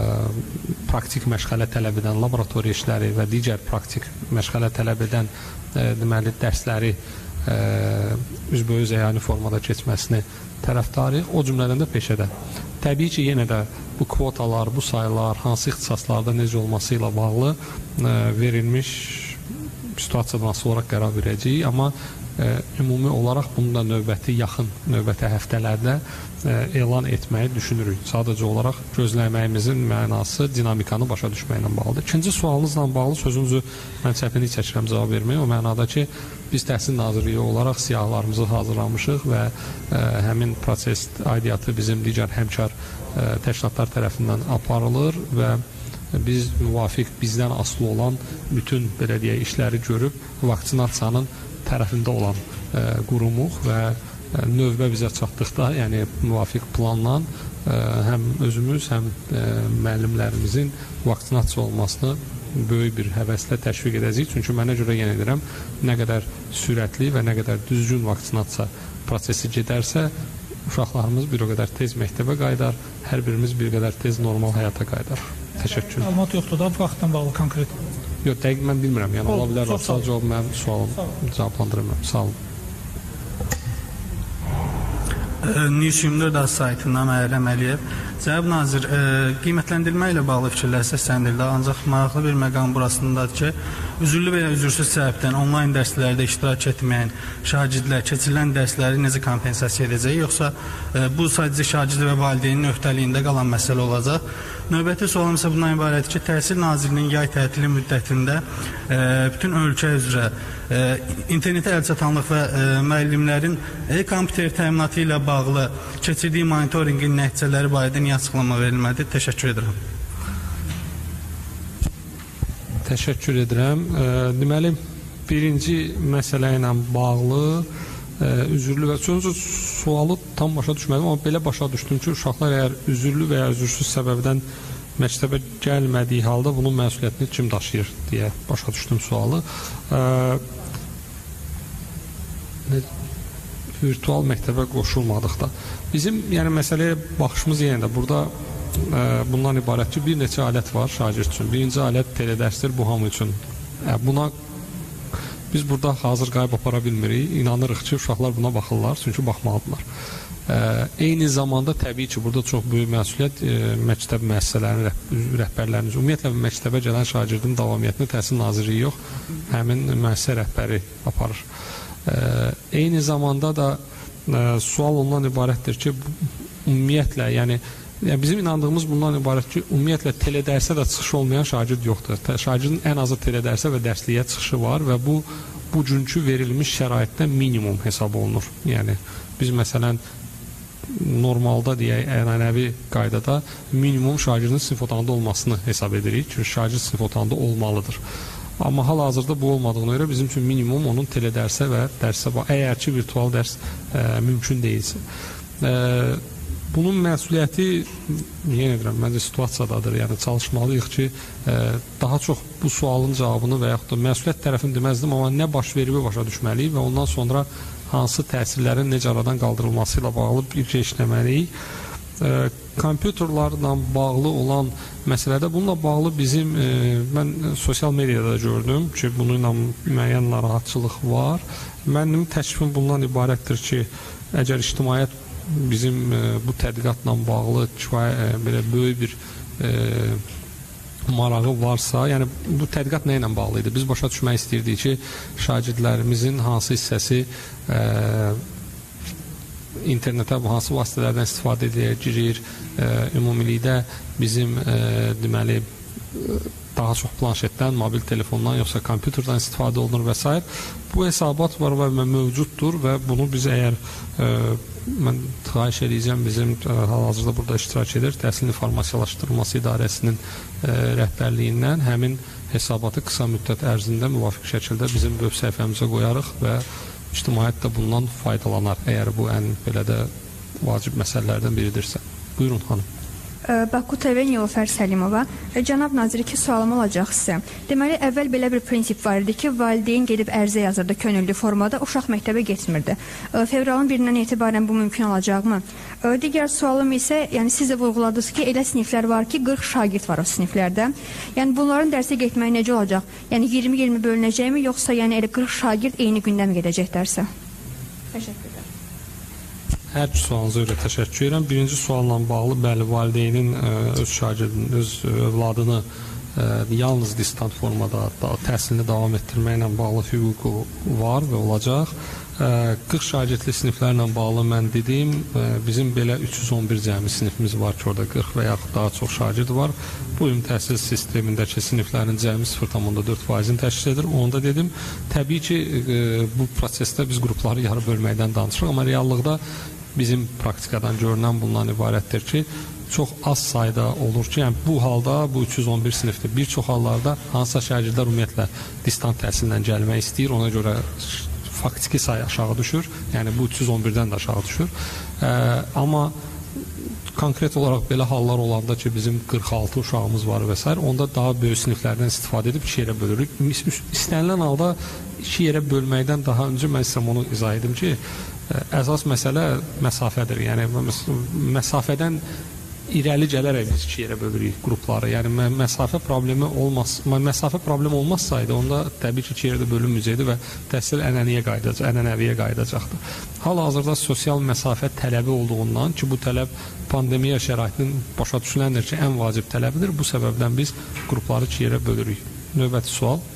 praktik məşğələ tələb edən laboratoriya işləri və digər praktik məşğələ tələb edən ə, deməli, dərsləri ə, üzbəüz əyani formada keçməsini tərəfdarıyıq, o cümlədən də peşədə. Təbii ki, yenə də bu kvotalar, bu sayılar, hansı ixtisaslarda necə olması ilə bağlı ə, verilmiş situasiyadan asılı olaraq qərar verəcəyik, amma ə, ümumi olaraq bunu da növbəti yaxın, növbəti həftələrdə ə, elan etməyi düşünürük. Sadəcə olaraq gözləməyimizin mənası dinamikanı başa düşməklə bağlıdır. İkinci sualınızla bağlı sözünüzü mən çətinlik çəkirəm cavab verməyə. O mənada ki, biz Təhsil Nazirliyi olaraq siyahılarımızı hazırlamışıq və ə, həmin proses aidiyyatı bizim digər həmkar ə, təşkilatlar tərəfindən aparılır və biz müvafiq bizdən asılı olan bütün belə deyək işləri görüb vaksinasiyanın tərəfində olan ə, qurumuq və ə, növbə bizə çatdıqda, yəni müvafiq planla ə, həm özümüz, həm ə, müəllimlərimizin vaksinasiya olmasını böyük bir həvəslə təşviq edəcəyik. Çünki mənə görə yenə edirəm, nə qədər sürətli və nə qədər düzgün vaksinasiya prosesi gedərsə, uşaqlarımız bir o qədər tez məktəbə qayıdar, hər birimiz bir qədər tez normal həyata qayıdar. Təşəkkür. Məlumat yoxdur da, vaxtdan bağlı konkret. Yox, dəqiq mən bilmirəm. Yəni ola bilər, sadəcə cavab mənim sualım cavablandırmıram. Sağ olun. News iyirmi dörd A saytından Məryəm Əliyev. Cənab Nazir, e, qiymətləndirmə ilə bağlı fikirlər səsləndirildi, ancaq maraqlı bir məqam burasındadır ki, üzürlü və ya üzürsüz səbəbdən onlayn dərslərdə iştirak etməyən şagirdlər keçirilən dərsləri necə kompensasiya edəcək, yoxsa e, bu sadəcə şagird və valideynin öhdəliyində qalan məsələ olacaq? Növbəti sualım isə bundan ibarətdir ki, Təhsil Nazirliyinin yay tətili müddətində e, bütün ölkə üzrə e, internetə əlçatanlıq və e, müəllimlərin e-kompüter təminatı ilə bağlı keçirdiyi monitorinqin nəticələri barədə niyə açıqlama verilmədi? Təşəkkür edirəm. Təşəkkür edirəm. E, deməli, birinci məsələ ilə bağlı e, üzürlü və sözü sualı tam başa düşmədim, amma belə başa düşdüm ki, uşaqlar əgər üzürlü və ya üzürsüz səbəbdən məktəbə gəlmədiyi halda bunun məsuliyyətini kim daşıyır deyə başa düşdüm sualı. E, virtual məktəbə qoşulmadıqda bizim yəni məsələyə baxışımız yenə də burada bundan ibarət ki, bir neçə alət var şagird üçün. Birinci alət teledərsdir, bu hamı üçün. Buna biz burada hazır qayıb apara bilmirik. İnanırıq ki, uşaqlar buna baxırlar, çünki baxmalıdırlar. Eyni zamanda təbii ki, burada çox böyük məsuliyyət məktəb müəssisələrinin rəhbərlərinin, ümumiyyətlə məktəbə gələn şagirdin davamiyyətini Təhsil Nazirliyi yox, həmin müəssisə rəhbəri aparır. Eyni zamanda da sual ondan ibarətdir ki, ümumiyyətlə, yəni Yəni bizim inandığımız bundan ibarət ki, ümumiyyətlə teledərsə də çıxışı olmayan şagird yoxdur. Şagirdin ən azı teledərsə və dərsliyə çıxışı var və bu bugünkü verilmiş şəraitdə minimum hesab olunur. Yəni biz məsələn normalda deyək, ənənəvi qaydada minimum şagirdin sinif otağında olmasını hesab edirik. Çünki şagird sinif otağında olmalıdır. Amma hal-hazırda bu olmadığına görə bizim üçün minimum onun teledərsə və dərsə var. Əgər ki, virtual dərs ə, mümkün deyilsə. Ə, Bunun məsuliyyəti, yenə edirəm, məncə situasiyadadır. Yəni çalışmalıyıq ki, daha çox bu sualın cavabını və yaxud da məsuliyyət tərəfini deməzdim, amma nə baş verib başa düşməliyik və ondan sonra hansı təsirlərin necə aradan qaldırılması ilə bağlı bircə işləməliyik. Kompüterlarla bağlı olan məsələdə bununla bağlı bizim, mən sosial mediada gördüm ki, bununla müəyyən narahatçılıq var. Mənim təklifim bundan ibarətdir ki, əgər ictimaiyyət bizim e, bu tədqiqatla bağlı kifayət belə böyük bir e, marağı varsa, yəni bu tədqiqat nə ilə bağlı idi? Biz başa düşmək istəyirdik ki, şagirdlərimizin hansı hissəsi e, internetə hansı vasitələrdən istifadə edir, girir, e, ümumilikdə bizim e, deməli daha çox planşetdən, mobil telefondan yoxsa kompüterdən istifadə olunur və s. Bu hesabat var və mövcuddur və bunu biz əgər e, mən xahiş edəcəm bizim hal-hazırda burada iştirak edir Təhsil İnformasiyalaşdırılması İdarəsinin e, rəhbərliyindən həmin hesabatı qısa müddət ərzində müvafiq şəkildə bizim web səhifəmizə qoyarıq və ictimaiyyət də bundan faydalanar, əgər bu ən belə də vacib məsələlərdən biridirsə. Buyurun xanım. Baku T V Nilufər Səlimova. Cənab nazir, iki sualım olacaq sizə. Deməli, əvvəl belə bir prinsip var idi ki, valideyn gedib ərizə yazırdı könüllü formada, uşaq məktəbə getmirdi. Fevralın birindən etibarən bu mümkün olacaqmı? Digər sualım isə, yəni siz də vurğuladınız ki, elə siniflər var ki, qırx şagird var o siniflərdə. Yəni bunların dərsə getməyi necə olacaq? Yəni iyirmi iyirmi bölünəcəkmi, yoxsa yəni elə qırx şagird eyni gündə mi gedəcək dərsə? Təşəkkür edirəm. Hər iki sualınıza görə təşəkkür edirəm. Birinci sualla bağlı, bəli, valideynin öz şagirdinin, öz övladını yalnız distant formada təhsilini davam etdirməklə bağlı hüququ var və olacaq. qırx şagirdli siniflərlə bağlı mən dedim, bizim belə üç yüz on bir cəmi sinifimiz var ki, orada qırx və yaxud daha çox şagird var. Bu ümumi təhsil sistemindəki siniflərin cəmi sıfır tam dörd faizini təşkil edir. Onu da dedim. Təbii ki, bu prosesdə biz qrupları yarı bölməkdən danışırıq, amma reallıqda bizim praktikadan görünən bundan ibarətdir ki, çox az sayda olur ki, yəni bu halda bu üç yüz on bir sinifdir. Bir çox hallarda hansısa şagirdlər ümumiyyətlə distant təhsillə gəlmək istəyir, ona görə faktiki sayı aşağı düşür. Yəni bu üç yüz on birdən də aşağı düşür. Ə, amma konkret olaraq belə hallar olanda ki, bizim qırx altı uşağımız var və s. onda daha böyük siniflərdən istifadə edib iki yerə bölürük. İstənilən halda iki yerə bölməkdən daha öncə mən sizə onu izah edim ki, əsas məsələ məsafədir. Yəni məsafədən irəli gələrək biz iki yerə bölürük qrupları. Yəni məsafə problemi olmaz, məsafə problemi olmazsaydı, onda təbii ki, iki yerdə bölünməyəcəkdi və təhsil ənənəyə qayıdacaq, ənənəviyə qayıdacaqdı. Hal-hazırda sosial məsafə tələbi olduğundan ki, bu tələb pandemiya şəraitinin başa düşüləndir ki, ən vacib tələbidir. Bu səbəbdən biz qrupları iki yerə bölürük. Növbəti sual.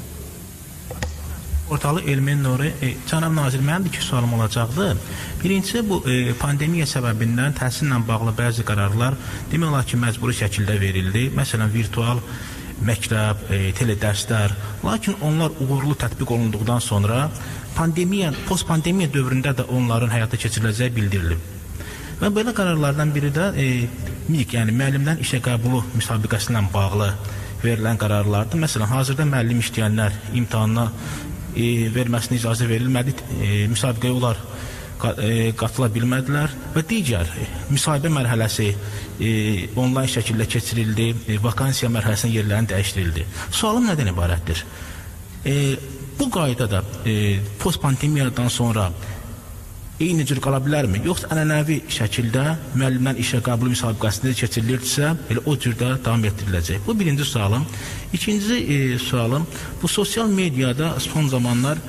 Portalı Elmin Nuri, e, cənab nazir, mənim də iki sualım olacaqdı. Birincisi, bu e, pandemiya səbəbindən təhsillə bağlı bəzi qərarlar demək olar ki, məcburi şəkildə verildi. Məsələn, virtual məktəb, e, teledərslər. Lakin onlar uğurlu tətbiq olunduqdan sonra pandemiya, post-pandemiya dövründə də onların həyata keçiriləcəyi bildirilib. Və belə qərarlardan biri də e, M İ Q, yəni müəllimdən işə qəbulu müsabiqəsilə bağlı verilən qərarlardır. Məsələn, hazırda müəllim işləyənlər imtahanına E, verməsini icazə verilmədi, e, müsabiqəyə onlar e, qatıla bilmədilər və digər e, müsahibə mərhələsi e, onlayn şəkildə keçirildi, e, vakansiya mərhələsinin yerlərini dəyişdirildi. Sualım nədən ibarətdir? E, bu qaydada e, post-pandemiyadan sonra eyni cür qala bilərmi? Yoxsa ənənəvi şəkildə müəllimlərin işə qəbulu müsabiqəsində keçirilirsə, elə o cürdə davam etdiriləcək. Bu birinci sualım. İkinci e, sualım, bu sosial mediada son zamanlar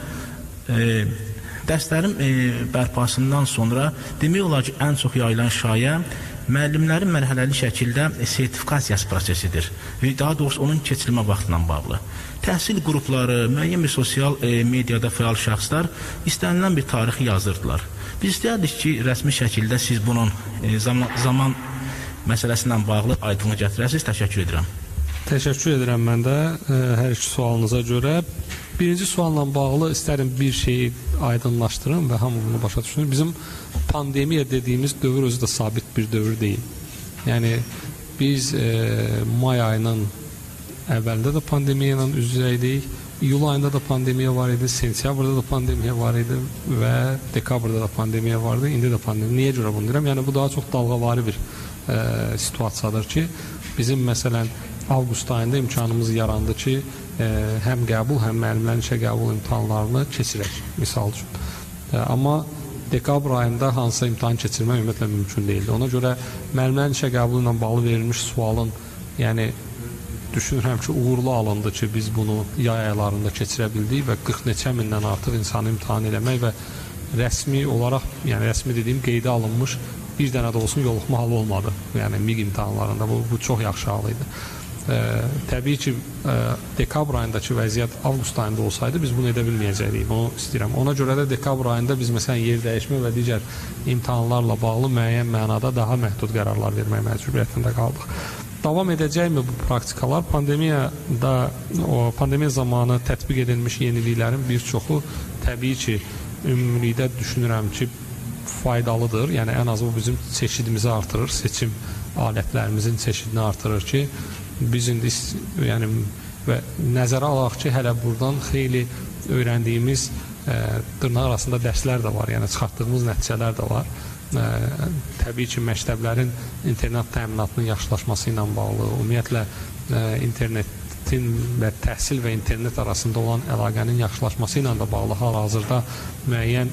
e, dərslərin e, bərpasından sonra demək olar ki, ən çox yayılan şayə müəllimlərin mərhələli şəkildə sertifikasiyası prosesidir və daha doğrusu onun keçirilmə vaxtı ilə bağlı. Təhsil qrupları, müəyyən bir sosial e, mediada fəal şəxslər istənilən bir tarixi yazırdılar. Biz istəyərdik ki, rəsmi şəkildə siz bunun e, zaman, zaman məsələsi ilə bağlı aydınlıq gətirəsiniz. Təşəkkür edirəm. Təşəkkür edirəm mən də e, hər iki sualınıza görə. Birinci sualla bağlı istərim bir şeyi aydınlaşdırım və hamı bunu başa düşünür. Bizim pandemiya dediyimiz dövr özü də sabit bir dövr deyil. Yəni biz e, may ayının əvvəlində də pandemiya ilə üz-üzəydik. İyul ayında da pandemiya var idi, sentyabrda da pandemiya var idi və dekabrda da pandemiya var idi. İndi də pandemiya. Niyə görə bunu deyirəm? Yəni bu daha çox dalğavari bir e, situasiyadır ki, bizim məsələn avqust ayında imkanımız yarandı ki, e, həm qəbul, həm müəllimlərin işə qəbul imtahanlarını keçirək, misal üçün. E, amma dekabr ayında hansısa imtahan keçirmək ümumiyyətlə mümkün deyildi. Ona görə müəllimlərin işə qəbulu ilə bağlı verilmiş sualın, yəni düşünürəm ki, uğurlu alındı ki, biz bunu yay aylarında keçirə bildik və qırx neçə mindən artıq insanı imtahan eləmək və rəsmi olaraq, yəni rəsmi dediyim qeydə alınmış bir dənə də olsun yoluxma halı olmadı. Yəni MİQ imtahanlarında bu, bu çox yaxşı hal idi. E, təbii ki, e, dekabr ayındakı vəziyyət avqust ayında olsaydı biz bunu edə bilməyəcəkdik, bunu istəyirəm. Ona görə də dekabr ayında biz məsələn yer dəyişmə və digər imtahanlarla bağlı müəyyən mənada daha məhdud qərarlar vermək məcburiyyətində qaldıq. Davam edəcəkmi bu praktikalar? Pandemiyada, o pandemiya zamanı tətbiq edilmiş yeniliklərin bir çoxu təbii ki, ümumilikdə düşünürəm ki, faydalıdır. Yəni ən azı bu bizim çeşidimizi artırır, seçim alətlərimizin çeşidini artırır ki, biz indi yəni və nəzərə alaq ki, hələ buradan xeyli öyrəndiyimiz e, dırnaq arasında dərslər də var, yəni çıxartdığımız nəticələr də var. Ə, təbii ki, məktəblərin internet təminatının yaxşılaşması ilə bağlı, ümumiyyətlə ə, internetin və təhsil və internet arasında olan əlaqənin yaxşılaşması ilə də bağlı hal-hazırda müəyyən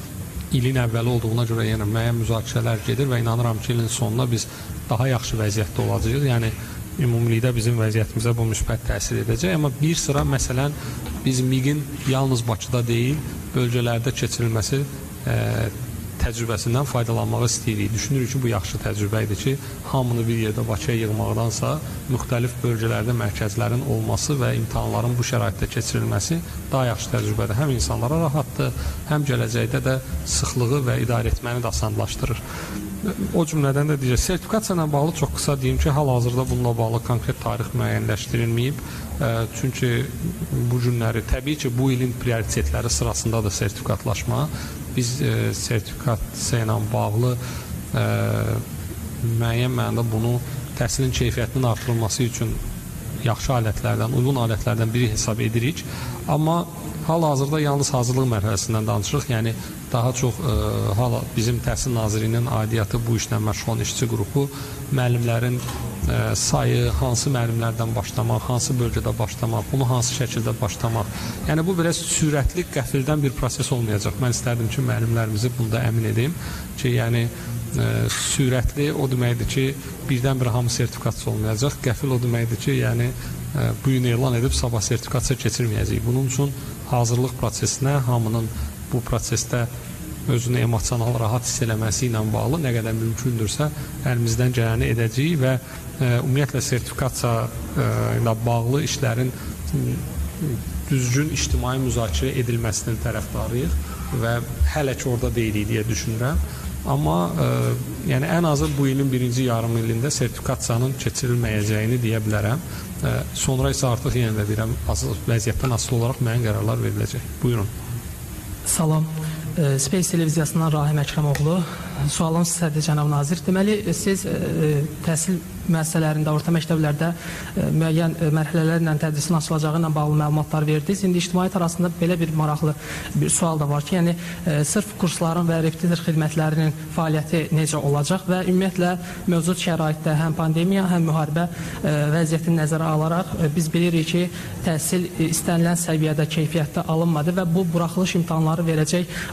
ilin əvvəli olduğuna görə yəni müəyyən müzakirələr gedir və inanıram ki, ilin sonunda biz daha yaxşı vəziyyətdə olacağıq. Yəni ümumilikdə bizim vəziyyətimizə bu müsbət təsir edəcək. Amma bir sıra məsələn biz MİQ-in yalnız Bakıda deyil, bölgələrdə keçirilməsi ə, təcrübəsindən faydalanmağı istəyirik. Düşünürük ki, bu yaxşı təcrübə idi ki, hamını bir yerdə Bakıya yığmaqdansa müxtəlif bölgələrdə mərkəzlərin olması və imtahanların bu şəraitdə keçirilməsi daha yaxşı təcrübədir. Həm insanlara rahatdır, həm gələcəkdə də sıxlığı və idarə etməni də asanlaşdırır. O cümlədən də deyəcək, sertifikasiya ilə bağlı çox qısa deyim ki, hal-hazırda bununla bağlı konkret tarix müəyyənləşdirilməyib. Çünki bu günləri, təbii ki, bu ilin prioritetləri sırasındadır sertifikatlaşma. Biz e, sertifikasiya ilə bağlı e, müəyyən mənada bunu təhsilin keyfiyyətinin artırılması üçün yaxşı alətlərdən, uyğun alətlərdən biri hesab edirik. Amma hal-hazırda yalnız hazırlıq mərhələsindən danışırıq. Yəni daha çox e, hala bizim Təhsil Nazirliyinin aidiyyatı bu işlə məşğul olan işçi qrupu müəllimlərin e, sayı, hansı müəllimlərdən başlamaq, hansı bölgədə başlamaq, bunu hansı şəkildə başlamaq. Yəni bu biraz sürətli, qəfildən bir proses olmayacaq. Mən istərdim ki, müəllimlərimizi bunda əmin edeyim ki, yəni e, sürətli o deməkdir ki, birdən-bir hamı sertifikasiya olmayacaq. Qəfil o deməkdir ki, yəni e, bu gün elan edib sabah sertifikasiya keçirməyəcəyik. Bunun üçün hazırlıq prosesinə, hamının bu prosesdə özünü emosional rahat hiss eləməsi ilə bağlı nə qədər mümkündürsə əlimizdən gələni edəcəyik və e, ümumiyyətlə sertifikasiya e, ilə bağlı işlərin düzgün ictimai müzakirə edilməsinin tərəfdarıyıq və hələ ki orada deyilik deyə düşünürəm. Amma e, yəni ən azı bu ilin birinci yarım ilində sertifikasiyanın keçirilməyəcəyini deyə bilərəm. E, sonra isə artıq yenə də deyirəm, vəziyyətdən asılı olaraq müəyyən qərarlar veriləcək. Buyurun. Salam. Space televiziyasından Rahim Əkrəmoğlu. Sualım sizədir, cənab nazir. Deməli, siz e, təhsil müəssisələrində, orta məktəblərdə e, müəyyən e, mərhələlərlə tədrisin açılacağı ilə bağlı məlumatlar verdiniz. İndi ictimaiyyət arasında belə bir maraqlı bir sual da var ki, yəni e, sırf kursların və repetitor xidmətlərinin fəaliyyəti necə olacaq və ümumiyyətlə mövcud şəraitdə həm pandemiya, həm müharibə e, vəziyyətini nəzərə alaraq e, biz bilirik ki, təhsil e, istənilən səviyyədə, keyfiyyətdə alınmadı və bu buraxılış imtahanları verəcək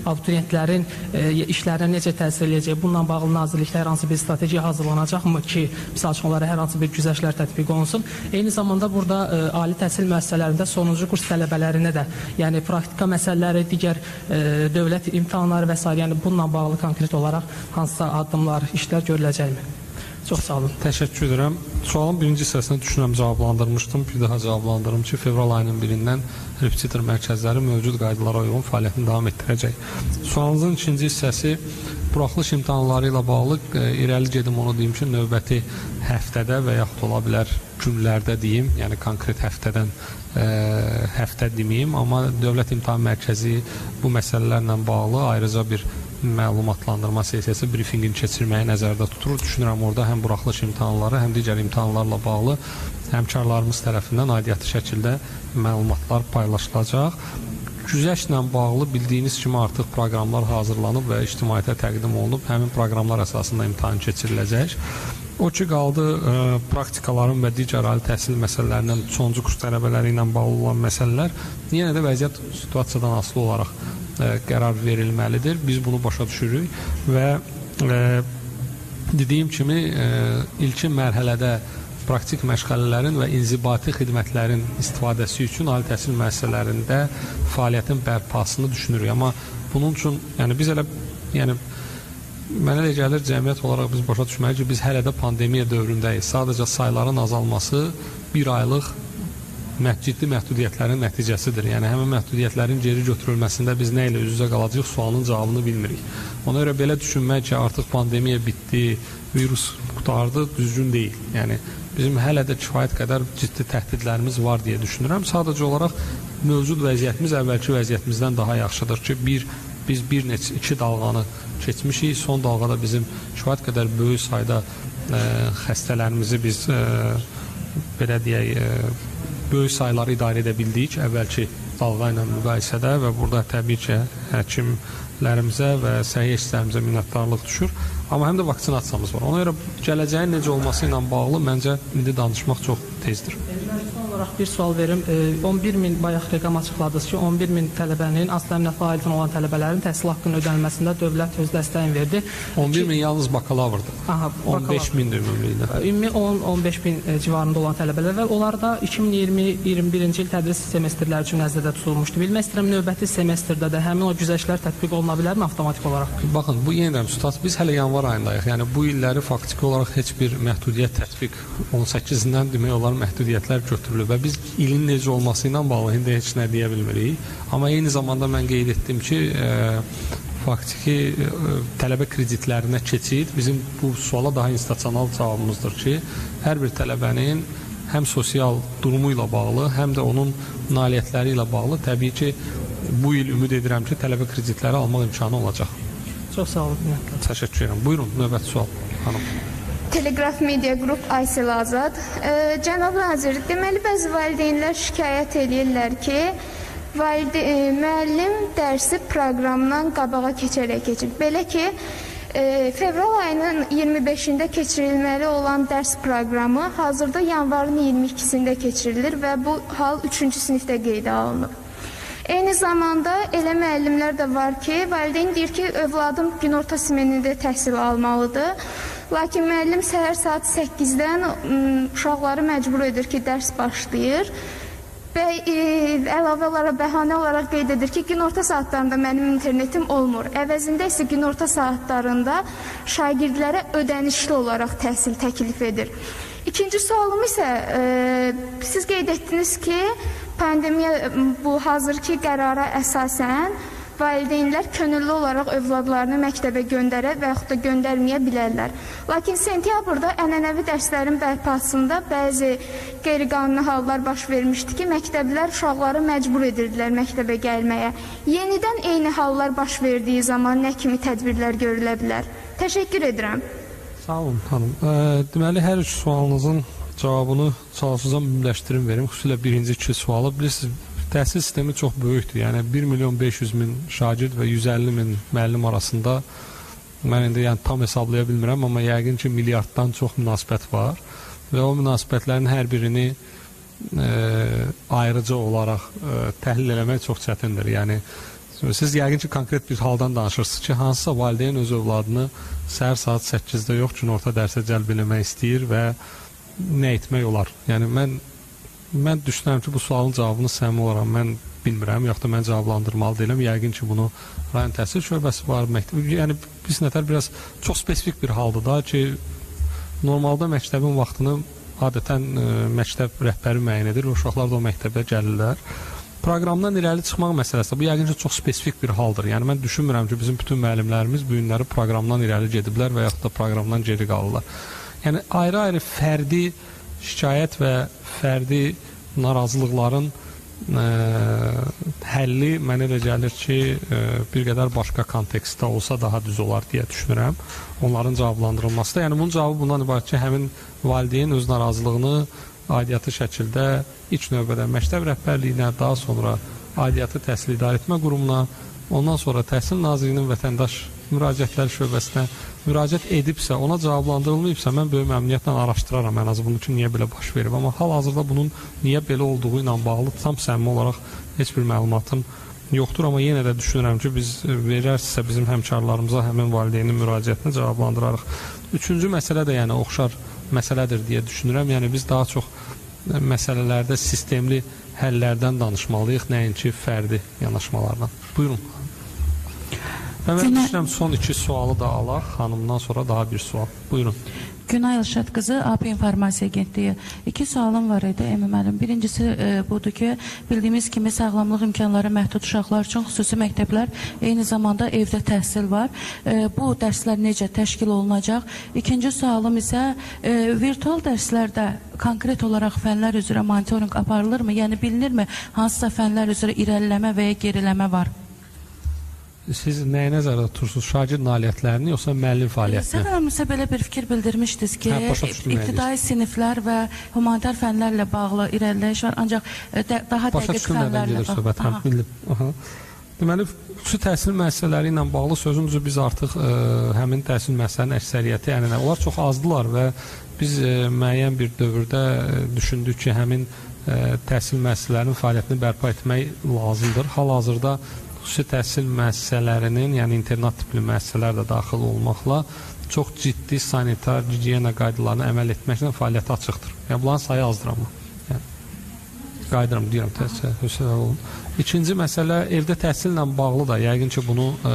abituriyentlərin işlərinə necə təsir edəcək? Bununla bağlı nazirlikdə hər hansı bir strategiya hazırlanacaqmı ki, misal üçün onlara hər hansı bir güzəştlər tətbiq olunsun? Eyni zamanda burada ali təhsil müəssisələrində sonuncu kurs tələbələrinə də, yəni praktika məsələləri, digər dövlət imtahanları və s. yəni bununla bağlı konkret olaraq hansısa addımlar, işlər görüləcəkmi? Çox sağ olun. Təşəkkür edirəm. Sualın birinci hissəsini düşünürəm cavablandırmışdım. Bir daha cavablandırım ki, fevral ayının birindən repetitor mərkəzləri mövcud qaydalara uyğun fəaliyyətini davam etdirəcək. Sualınızın ikinci hissəsi buraxılış imtahanları ilə bağlı, irəli gedim onu deyim ki, növbəti həftədə və yaxud ola bilər günlərdə deyim, yəni konkret həftədən ə, həftə deməyim, amma Dövlət İmtahan Mərkəzi bu məsələlərlə bağlı ayrıca bir məlumatlandırma sesiyası briefingini keçirməyi nəzərdə tuturur. Düşünürəm orada həm buraxılış imtahanları, həm digər imtahanlarla bağlı həmkarlarımız tərəfindən aidiyyatı şəkildə məlumatlar paylaşılacaq. Güzəştlə bağlı bildiyiniz kimi artıq proqramlar hazırlanıb və ictimaiyyətə təqdim olunub. Həmin proqramlar əsasında imtahan keçiriləcək. O ki, qaldı ə, praktikaların və digər ali təhsil məsələlərindən sonuncu kurs tələbələri ilə bağlı olan məsələlər, yenə də vəziyyət situasiyadan asılı olaraq ə, qərar verilməlidir. Biz bunu başa düşürük və ə, dediyim kimi ə, ilkin mərhələdə praktik məşğələlərin və inzibati xidmətlərin istifadəsi üçün ali təhsil müəssisələrində fəaliyyətin bərpasını düşünürük. Amma bunun üçün, yəni biz elə, yəni mənə də gəlir, cəmiyyət olaraq biz başa düşməliyik ki, biz hələ də pandemiya dövründəyik. Sadəcə sayların azalması bir aylıq ciddi məhdudiyyətlərin nəticəsidir. Yəni həmin məhdudiyyətlərin geri götürülməsində biz nə ilə üz-üzə qalacağıq, sualın cavabını bilmirik. Ona görə belə düşünmək ki, artıq pandemiya bitdi, virus qutardı, düzgün deyil. Yəni bizim hələ də kifayət qədər ciddi təhdidlərimiz var deyə düşünürəm. Sadəcə olaraq mövcud vəziyyətimiz əvvəlki vəziyyətimizdən daha yaxşıdır ki, bir, biz bir neçə, iki dalğanı keçmişik. Son dalğada bizim kifayət qədər böyük sayda ə, xəstələrimizi biz ə, belə deyək, ə, böyük sayları idarə edə bildik əvvəlki dalğa ilə müqayisədə və burada təbii ki, həkimlərimizə və səhiyyə işçilərimizə minnətdarlıq düşür. Amma həm də vaksinasiyamız var. Ona görə gələcəyin necə olması ilə bağlı məncə indi danışmaq çox tezdir. Son olaraq bir sual verim. on bir min bayaq rəqam açıqladınız ki, on bir min tələbənin az təminatlı aidiyyəti olan tələbələrin təhsil haqqının ödənilməsində dövlət öz dəstəyini verdi. on bir min yalnız bakalavrdır. Aha, on beş mindir ümumilikdə. Ümumi on on beş min civarında olan tələbələr və onlar da iki min iyirmi iyirmi birinci il tədris semestrləri üçün nəzərdə tutulmuşdu. Bilmək istəyirəm, növbəti semestrdə də həmin o güzəştlər tətbiq oluna bilərmi avtomatik olaraq? Baxın, bu yeniden tutat. Biz hələ yanvar ayındayıq. Yəni bu illəri faktiki olaraq heç bir məhdudiyyət tətbiq on səkkizindən demək olar məhdudiyyətlər götürülüb və biz ilin necə olması ilə bağlı indi heç nə deyə bilmirik. Amma eyni zamanda mən qeyd etdim ki, e, faktiki e, tələbə kreditlərinə keçid bizim bu suala daha institusional cavabımızdır ki, hər bir tələbənin həm sosial durumu ilə bağlı, həm də onun nailiyyətləri ilə bağlı təbii ki, bu il ümid edirəm ki, tələbə kreditləri almaq imkanı olacaq. Çox sağ olun. Təşəkkür edirəm. Buyurun, növbəti sual. Hanım. Telegraf Media Group Aysel Azad. E, Cənab Nazir, deməli bəzi valideynlər şikayət edirlər ki, valide, e, müəllim dərsi proqramdan qabağa keçərək keçir. Belə ki, e, fevral ayının iyirmi beşində keçirilməli olan dərs proqramı hazırda yanvarın iyirmi ikisində keçirilir və bu hal üçüncü sinifdə qeydə alınıb. Eyni zamanda elə müəllimlər də var ki, valideyn deyir ki, övladım günorta smenində təhsil almalıdır. Lakin müəllim səhər saat səkkizdən uşaqları məcbur edir ki, dərs başlayır. Və e, əlavə olaraq, bəhanə olaraq qeyd edir ki, günorta saatlarında mənim internetim olmur. Əvəzində isə günorta saatlarında şagirdlərə ödənişli olaraq təhsil təklif edir. İkinci sualım isə, e, siz qeyd etdiniz ki, pandemiya bu hazırki qərara əsasən valideynlər könüllü olaraq övladlarını məktəbə göndərə və yaxud da göndərməyə bilərlər. Lakin sentyabrda ənənəvi dərslərin bərpasında bəzi qeyri-qanuni hallar baş vermişdi ki, məktəblər uşaqları məcbur edirdilər məktəbə gəlməyə. Yenidən eyni hallar baş verdiyi zaman nə kimi tədbirlər görülə bilər? Təşəkkür edirəm. Sağ olun, xanım. E, deməli, hər üç sualınızın cavabını çalışacağım ümumiləşdirim verim. Xüsusilə birinci iki sualı. Bilirsiniz, təhsil sistemi çox böyükdür. Yəni bir milyon beş yüz min şagird və yüz əlli min müəllim arasında mən indi yəni tam hesablaya bilmirəm, amma yəqin ki, milyarddan çox münasibət var və o münasibətlərin hər birini e, ayrıca olaraq e, təhlil eləmək çox çətindir. Yəni Siz yəqin ki, konkret bir haldan danışırsınız ki, hansısa valideyn öz övladını səhər saat səkkizdə yox, günorta dərsə cəlb eləmək istəyir və nə etmək olar? Yəni, mən, mən düşünürəm ki, bu sualın cavabını səmimi olaraq mən bilmirəm, yaxud da mən cavablandırmalı deyiləm. Yəqin ki, bunu rayon təhsil şöbəsi var, məktəb. Yəni, biz nətər biraz çox spesifik bir haldır da ki, normalda məktəbin vaxtını adətən ə, məktəb rəhbəri müəyyən edir və uşaqlar da o məktəbə gəlirlər. Proqramdan irəli çıxmaq məsələsi, bu yəqin ki, çox spesifik bir haldır. Yəni, mən düşünmürəm ki, bizim bütün müəllimlərimiz bu günləri proqramdan irəli gediblər və yaxud da proqramdan geri qalırlar. Yəni, ayrı-ayrı fərdi şikayət və fərdi narazılıqların ə, həlli mənə elə gəlir ki, ə, bir qədər başqa kontekstdə olsa daha düz olar deyə düşünürəm. Onların cavablandırılması da. Yəni, bunun cavabı bundan ibarət ki, həmin valideyn öz narazılığını aidiyyatı şəkildə ilk növbədə məktəb rəhbərliyinə, daha sonra aidiyyatı təhsil idarə etmə qurumuna, ondan sonra Təhsil Nazirliyinin vətəndaş müraciətləri şöbəsinə müraciət edibsə, ona cavablandırılmayıbsa, mən böyük məmnuniyyətlə araşdıraram ən azı bunu ki, niyə belə baş verib. Amma hal-hazırda bunun niyə belə olduğu ilə bağlı tam səmimi olaraq heç bir məlumatım yoxdur. Amma yenə də düşünürəm ki, biz verərsə bizim həmkarlarımıza həmin valideynin müraciətini cavablandırarıq. Üçüncü məsələ də yəni oxşar məsələdir deyə düşünürəm. Yəni biz daha çox məsələlərdə sistemli həllərdən danışmalıyıq, nəinki fərdi yanaşmalardan. Buyurun. Və mən düşünürəm son iki sualı da alaq, xanımdan sonra daha bir sual. Buyurun. Günay Elşad qızı, A P İnformasiya Agentliyi. İki sualım var idi, Emin müəllim. Birincisi e, budur ki, bildiyimiz kimi sağlamlıq imkanları məhdud uşaqlar üçün xüsusi məktəblər, eyni zamanda evdə təhsil var. E, bu dərslər necə təşkil olunacaq? İkinci sualım isə e, virtual dərslərdə konkret olaraq fənlər üzrə monitoring aparılırmı? Yəni bilinirmi hansısa fənlər üzrə irəliləmə və ya geriləmə var? Siz nəyə nəzərdə tutursunuz? Şagird nailiyyətlərini yoxsa müəllim fəaliyyətini? Səbəbimizə belə bir fikir bildirmişdiniz ki, hə, ibtidai siniflər və humanitar fənlərlə bağlı irəliləyiş var, ancaq də, daha dəqiq fənlərlə bağlı. Deməli, xüsusi təhsil müəssisələri ilə bağlı sözümüzü biz artıq ə, həmin təhsil müəssisələrinin əksəriyyəti, yəni onlar çox azdılar və biz ə, müəyyən bir dövrdə ə, düşündük ki, həmin ə, təhsil müəssisələrinin fəaliyyətini bərpa etmək lazımdır. Hal-hazırda xüsusi təhsil müəssisələrinin, yəni internat tipli müəssisələr də daxil olmaqla çox ciddi sanitar, gigiyena qaydalarına əməl etməklə fəaliyyəti açıqdır. Yəni, bunların sayı azdır amma. Yəni, qaydıram, deyirəm, təhsil olun. İkinci məsələ, evdə təhsillə bağlı da, yəqin ki, bunu ə,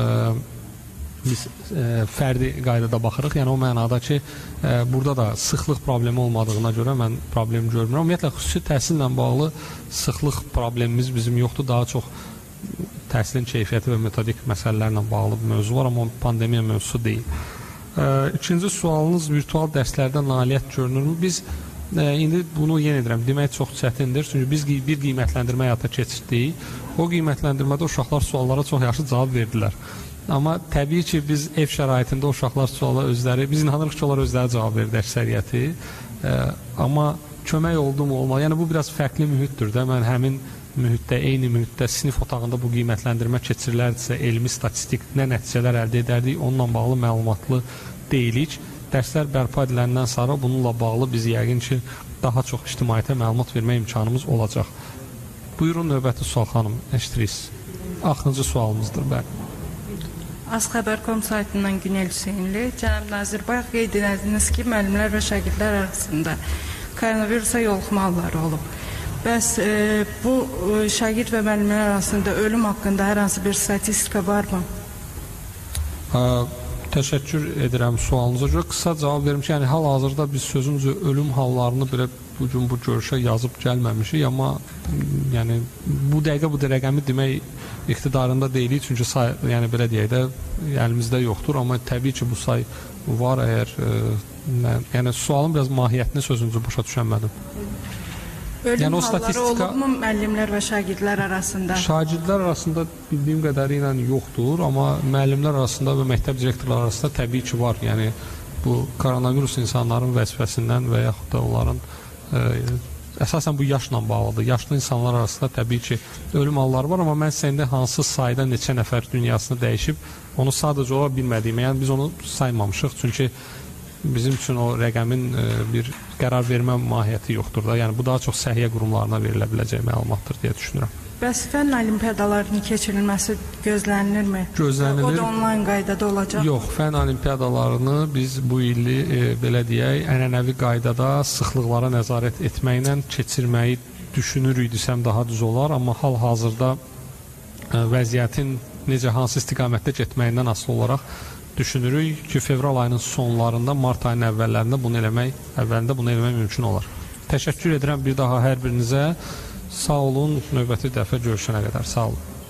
biz ə, fərdi qaydada baxırıq. Yəni, o mənada ki, ə, burada da sıxlıq problemi olmadığına görə mən problemi görmürəm. Ümumiyyətlə, xüsusi təhsillə bağlı sıxlıq problemimiz bizim yoxdur, daha çox təhsilin keyfiyyəti və metodik məsələlərlə bağlı bir mövzu var, amma pandemiya mövzusu deyil. E, ikinci sualınız virtual dərslərdə nailiyyət görünürmü? Biz e, indi bunu yenə edirəm, demək çox çətindir. Çünki biz bir qiymətləndirmə həyata keçirdik. O qiymətləndirmədə uşaqlar suallara çox yaxşı cavab verdilər. Amma təbii ki, biz ev şəraitində uşaqlar suala özləri, biz inanırıq ki, onlar özləri cavab verdi əksəriyyəti. E, amma kömək oldu mu, olmalı? Yəni, bu biraz fərqli mühitdir də. Mən həmin mühitdə, eyni mühitdə sinif otağında bu qiymətləndirmə keçirilərdisə, elmi statistik nə nəticələr əldə edərdik, onunla bağlı məlumatlı deyilik. Dərslər bərpa ediləndən sonra bununla bağlı biz yəqin ki, daha çox ictimaiyyətə məlumat vermək imkanımız olacaq. Buyurun, növbəti sual xanım, eşitiriz. Axırıncı sualımızdır, bəli. Azxəbər nöqtə com saytından Günel Hüseynli. Cənab Nazir, bayaq qeyd ediniz ki, müəllimlər və şagirdlər arasında koronavirusa yoluxma halları olub. Bəs e, bu e, şagird və müəllimlər arasında ölüm haqqında hər hansı bir statistika varmı? Ə, təşəkkür edirəm sualınıza görə. Qısa cavab verim ki, yəni hal-hazırda biz sözümüzü ölüm hallarını belə bugün bu görüşə yazıb gəlməmişik, amma yəni bu dəqiqə bu rəqəmi demək iqtidarında deyilik, çünki say, yəni belə deyək də əlimizdə yoxdur, amma təbii ki, bu say var əgər e, yəni sualın biraz mahiyyətini sözünüzü başa düşənmədim. Ölüm yəni, halları statistika, olubmu müəllimlər və şagirdlər arasında? Şagirdlər arasında bildiyim qədərilə yoxdur, amma müəllimlər arasında və məktəb direktorları arasında təbii ki var. Yəni bu koronavirus insanların vəzifəsindən və yaxud da onların e, əsasən bu yaşla bağlıdır. Yaşlı insanlar arasında təbii ki ölüm halları var, amma mən səndə hansı sayda neçə nəfər dünyasını dəyişib, onu sadəcə ola bilmədiyim, yəni biz onu saymamışıq, çünki bizim üçün o rəqəmin e, bir qərar vermə mahiyyəti yoxdur da. Yəni bu daha çox səhiyyə qurumlarına verilə biləcək məlumatdır deyə düşünürəm. Bəs fənn olimpiadalarının keçirilməsi gözlənilirmi? Gözlənilir. O da onlayn qaydada olacaq? Yox, fənn olimpiadalarını biz bu illi e, belə deyək, ənənəvi qaydada sıxlıqlara nəzarət etməklə keçirməyi düşünürük desəm daha düz olar, amma hal-hazırda e, vəziyyətin necə hansı istiqamətdə getməyindən asılı olaraq düşünürük ki, fevral ayının sonlarında, mart ayının əvvəllərində bunu eləmək, əvvəlində bunu eləmək mümkün olar. Təşəkkür edirəm bir daha hər birinizə. Sağ olun, növbəti dəfə görüşənə qədər. Sağ olun.